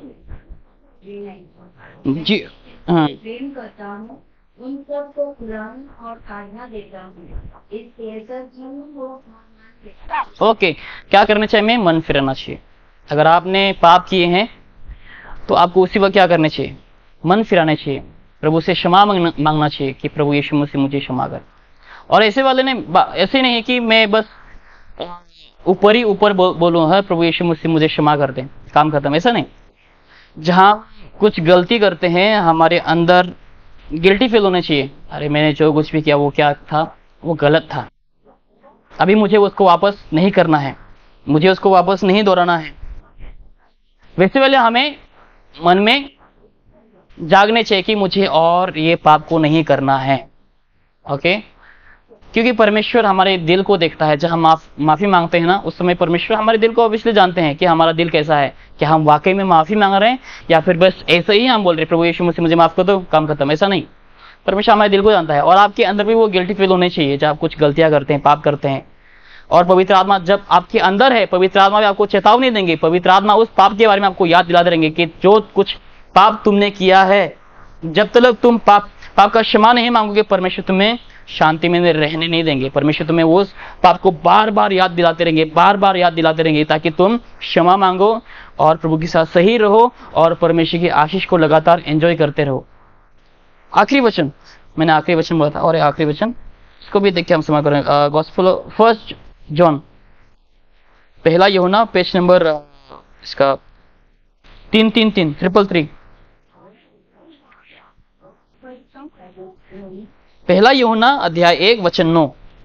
जी, हाँ, प्रेम करता हूँ उन सब को बुलाना और ताड़ना देता हूँ, इसलिए ओके, क्या करना चाहिए, हमें मन फिराना चाहिए। अगर आपने पाप किए हैं तो आपको उसी वक्त क्या करना चाहिए, मन फिराना चाहिए, प्रभु से क्षमा मांगना चाहिए कि प्रभु यीशु मसीह मुझे क्षमा कर। और ऐसे वाले ने, ऐसे नहीं है कि मैं बस ऊपर ही ऊपर बोलूं, है प्रभु यीशु मसीह मुझे क्षमा कर दे, काम खत्म, ऐसा नहीं। जहां कुछ गलती करते हैं, हमारे अंदर गिल्टी फील होना चाहिए, अरे मैंने जो कुछ भी किया वो क्या था, वो गलत था, अभी मुझे उसको वापस नहीं करना है, मुझे उसको वापस नहीं दोहराना है। वैसे वाले हमें मन में जागने चाहिए कि मुझे और ये पाप को नहीं करना है। ओके, क्योंकि परमेश्वर हमारे दिल को देखता है। जब हम माफी मांगते हैं ना, उस समय परमेश्वर हमारे दिल को ऑब्वियसली जानते हैं कि हमारा दिल कैसा है, कि हम वाकई में माफी मांग रहे हैं या फिर बस ऐसे ही हम बोल रहे हैं प्रभु यीशु मसीह मुझे माफ कर दो, काम खत्म। ऐसा नहीं, परमेश्वर हमारे दिल को जानता है। और आपके अंदर भी वो गिल्टी फील होने चाहिए जब आप कुछ गलतियां करते हैं, पाप करते हैं। और पवित्र आत्मा जब आपके अंदर है, पवित्र आत्मा भी आपको चेतावनी देंगे, पवित्र आत्मा उस पाप के बारे में आपको याद दिला देंगे कि जो कुछ पाप तुमने किया है, जब तक तुम पाप का क्षमा नहीं मांगोगे, परमेश्वर तुम्हें शांति में रहने नहीं देंगे। परमेश्वर तुम्हें वो पाप को बार बार याद दिलाते रहेंगे, बार बार याद दिलाते रहेंगे, ताकि तुम क्षमा मांगो और प्रभु के साथ सही रहो और परमेश्वर की आशीष को लगातार एंजॉय करते रहो। आखिरी वचन, मैंने आखिरी वचन बोला था, और आखिरी वचन इसको भी देख के हम समाप्त करेंगे। गॉस्पेल फर्स्ट जॉन, पहला यूहन्ना, पेज नंबर इसका 333 पहला यूहन्ना अध्याय 1 वचन 9।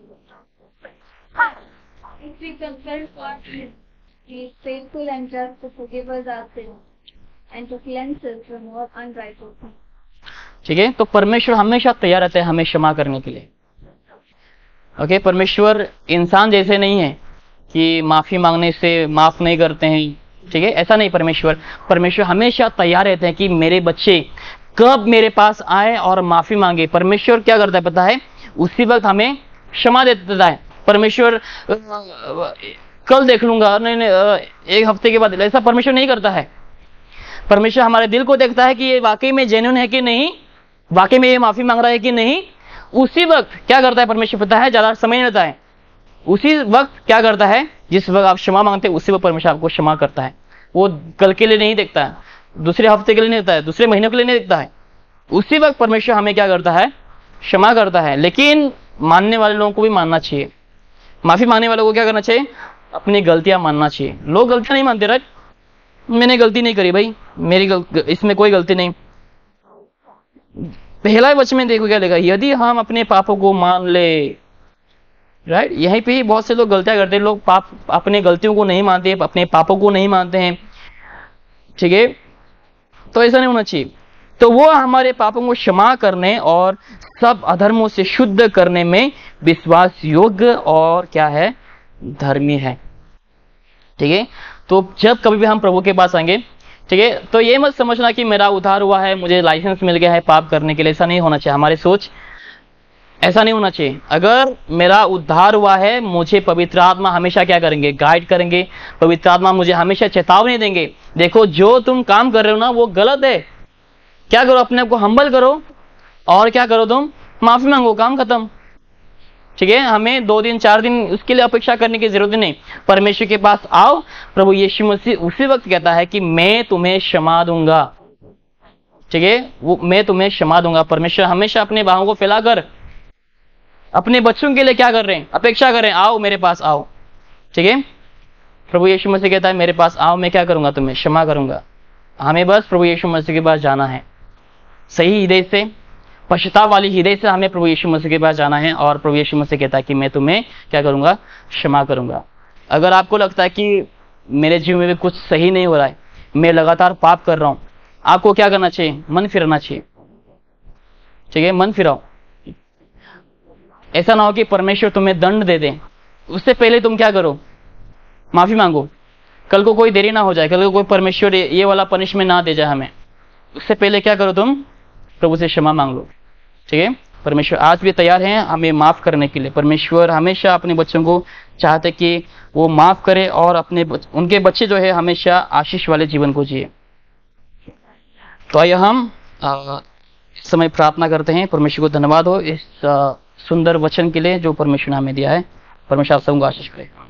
If we confess our sins, he is faithful and just to forgive us our sins and to cleanse us from all unrighteousness. ठीक है, तो परमेश्वर हमेशा तैयार रहता है हमें क्षमा करने के लिए। ओके, परमेश्वर इंसान जैसे नहीं है कि माफी मांगने से माफ नहीं करते हैं। ठीक है, ऐसा नहीं। परमेश्वर हमेशा तैयार रहते हैं कि मेरे बच्चे कब मेरे पास आए और माफी मांगे। परमेश्वर क्या करता है पता है, उसी वक्त हमें क्षमा दे देता है। परमेश्वर कल देख लूंगा, नहीं, एक हफ्ते के बाद, ऐसा परमेश्वर नहीं करता है। परमेश्वर हमारे दिल को देखता है कि ये वाकई में जेन्युइन है कि नहीं, वाकई में ये माफी मांग रहा है कि नहीं। उसी वक्त क्या करता है परमेश्वर, पता है, ज्यादा समय नहीं लेता है। उसी वक्त क्या करता है, जिस वक्त आप क्षमा मांगते हैं उसी वक्त परमेश्वर आपको क्षमा करता है। वो कल के लिए नहीं देखता है, दूसरे हफ्ते के लिए नहीं देखता है, दूसरे महीनों के लिए नहीं देखता है। उसी वक्त परमेश्वर हमें क्या करता है, क्षमा करता है। लेकिन मानने वाले लोगों को भी मानना चाहिए, माफी मांगने वालों को क्या करना चाहिए, अपनी गलतियां मानना चाहिए। लोग गलतियां नहीं मानते, राइट, मैंने गलती नहीं करी भाई, इसमें कोई गलती नहीं। पहला वचन में देखो क्या लिखा, यदि हम अपने पापों को मान ले, राइट। यहीं पे ही बहुत से लोग गलतियां करते हैं। लोग अपने गलतियों को नहीं मानते, अपने पापों को नहीं मानते हैं। ठीक है, तो ऐसा नहीं होना चाहिए। तो वो हमारे पापों को क्षमा करने और सब अधर्मों से शुद्ध करने में विश्वास योग्य और क्या है, धर्मी है। ठीक है, तो जब कभी भी हम प्रभु के पास आएंगे, ठीक है, तो ये मत समझना कि मेरा उद्धार हुआ है, मुझे लाइसेंस मिल गया है पाप करने के लिए। ऐसा नहीं होना चाहिए, हमारी सोच ऐसा नहीं होना चाहिए। अगर मेरा उद्धार हुआ है, मुझे पवित्र आत्मा हमेशा क्या करेंगे, गाइड करेंगे। पवित्र आत्मा मुझे हमेशा चेतावनी देंगे, देखो जो तुम काम कर रहे हो ना वो गलत है। क्या करो, अपने आप को हम्बल करो और क्या करो, तुम माफी मांगो, काम खत्म। ठीक है, हमें 2 दिन 4 दिन उसके लिए अपेक्षा करने की जरूरत नहीं। परमेश्वर के पास आओ, प्रभु यीशु मसीह उसी वक्त कहता है कि मैं तुम्हें क्षमा दूंगा। ठीक है, वो मैं तुम्हें क्षमा दूंगा। परमेश्वर हमेशा अपने बाहों को फैलाकर अपने बच्चों के लिए क्या कर रहे हैं, अपेक्षा कर रहे हैं, आओ मेरे पास आओ। ठीक है, प्रभु यीशु मसीह कहता है मेरे पास आओ, मैं क्या करूंगा, तुम्हें क्षमा करूंगा। हमें बस प्रभु यीशु मसीह के पास जाना है, सही हृदय से, पश्चाताप वाली हृदय से हमें प्रभु यीशु मसीह के पास जाना है। और प्रभु यीशु मसीह कहता है कि मैं तुम्हें क्या करूंगा, क्षमा करूंगा। अगर आपको लगता है कि मेरे जीवन में भी कुछ सही नहीं हो रहा है, मैं लगातार पाप कर रहा हूं, आपको क्या करना चाहिए, मन फिराना चाहिए। ठीक है, मन फिराओ। ऐसा ना हो कि परमेश्वर तुम्हें दंड दे दे, उससे पहले तुम क्या करो, माफी मांगो। कल को कोई देरी ना हो जाए, कल को कोई परमेश्वर ये वाला पनिशमेंट ना दे जाए हमें, उससे पहले क्या करो, तुम प्रभु से क्षमा मांग लो। ठीक है, परमेश्वर आज भी तैयार हैं हमें माफ करने के लिए। परमेश्वर हमेशा अपने बच्चों को चाहते कि वो माफ करे और उनके बच्चे जो है हमेशा आशीष वाले जीवन को जिए। तो आइए हम इस समय प्रार्थना करते हैं। परमेश्वर को धन्यवाद हो इस सुंदर वचन के लिए जो परमेश्वर ने हमें दिया है। परमेश्वर आप सबको आशीष करे।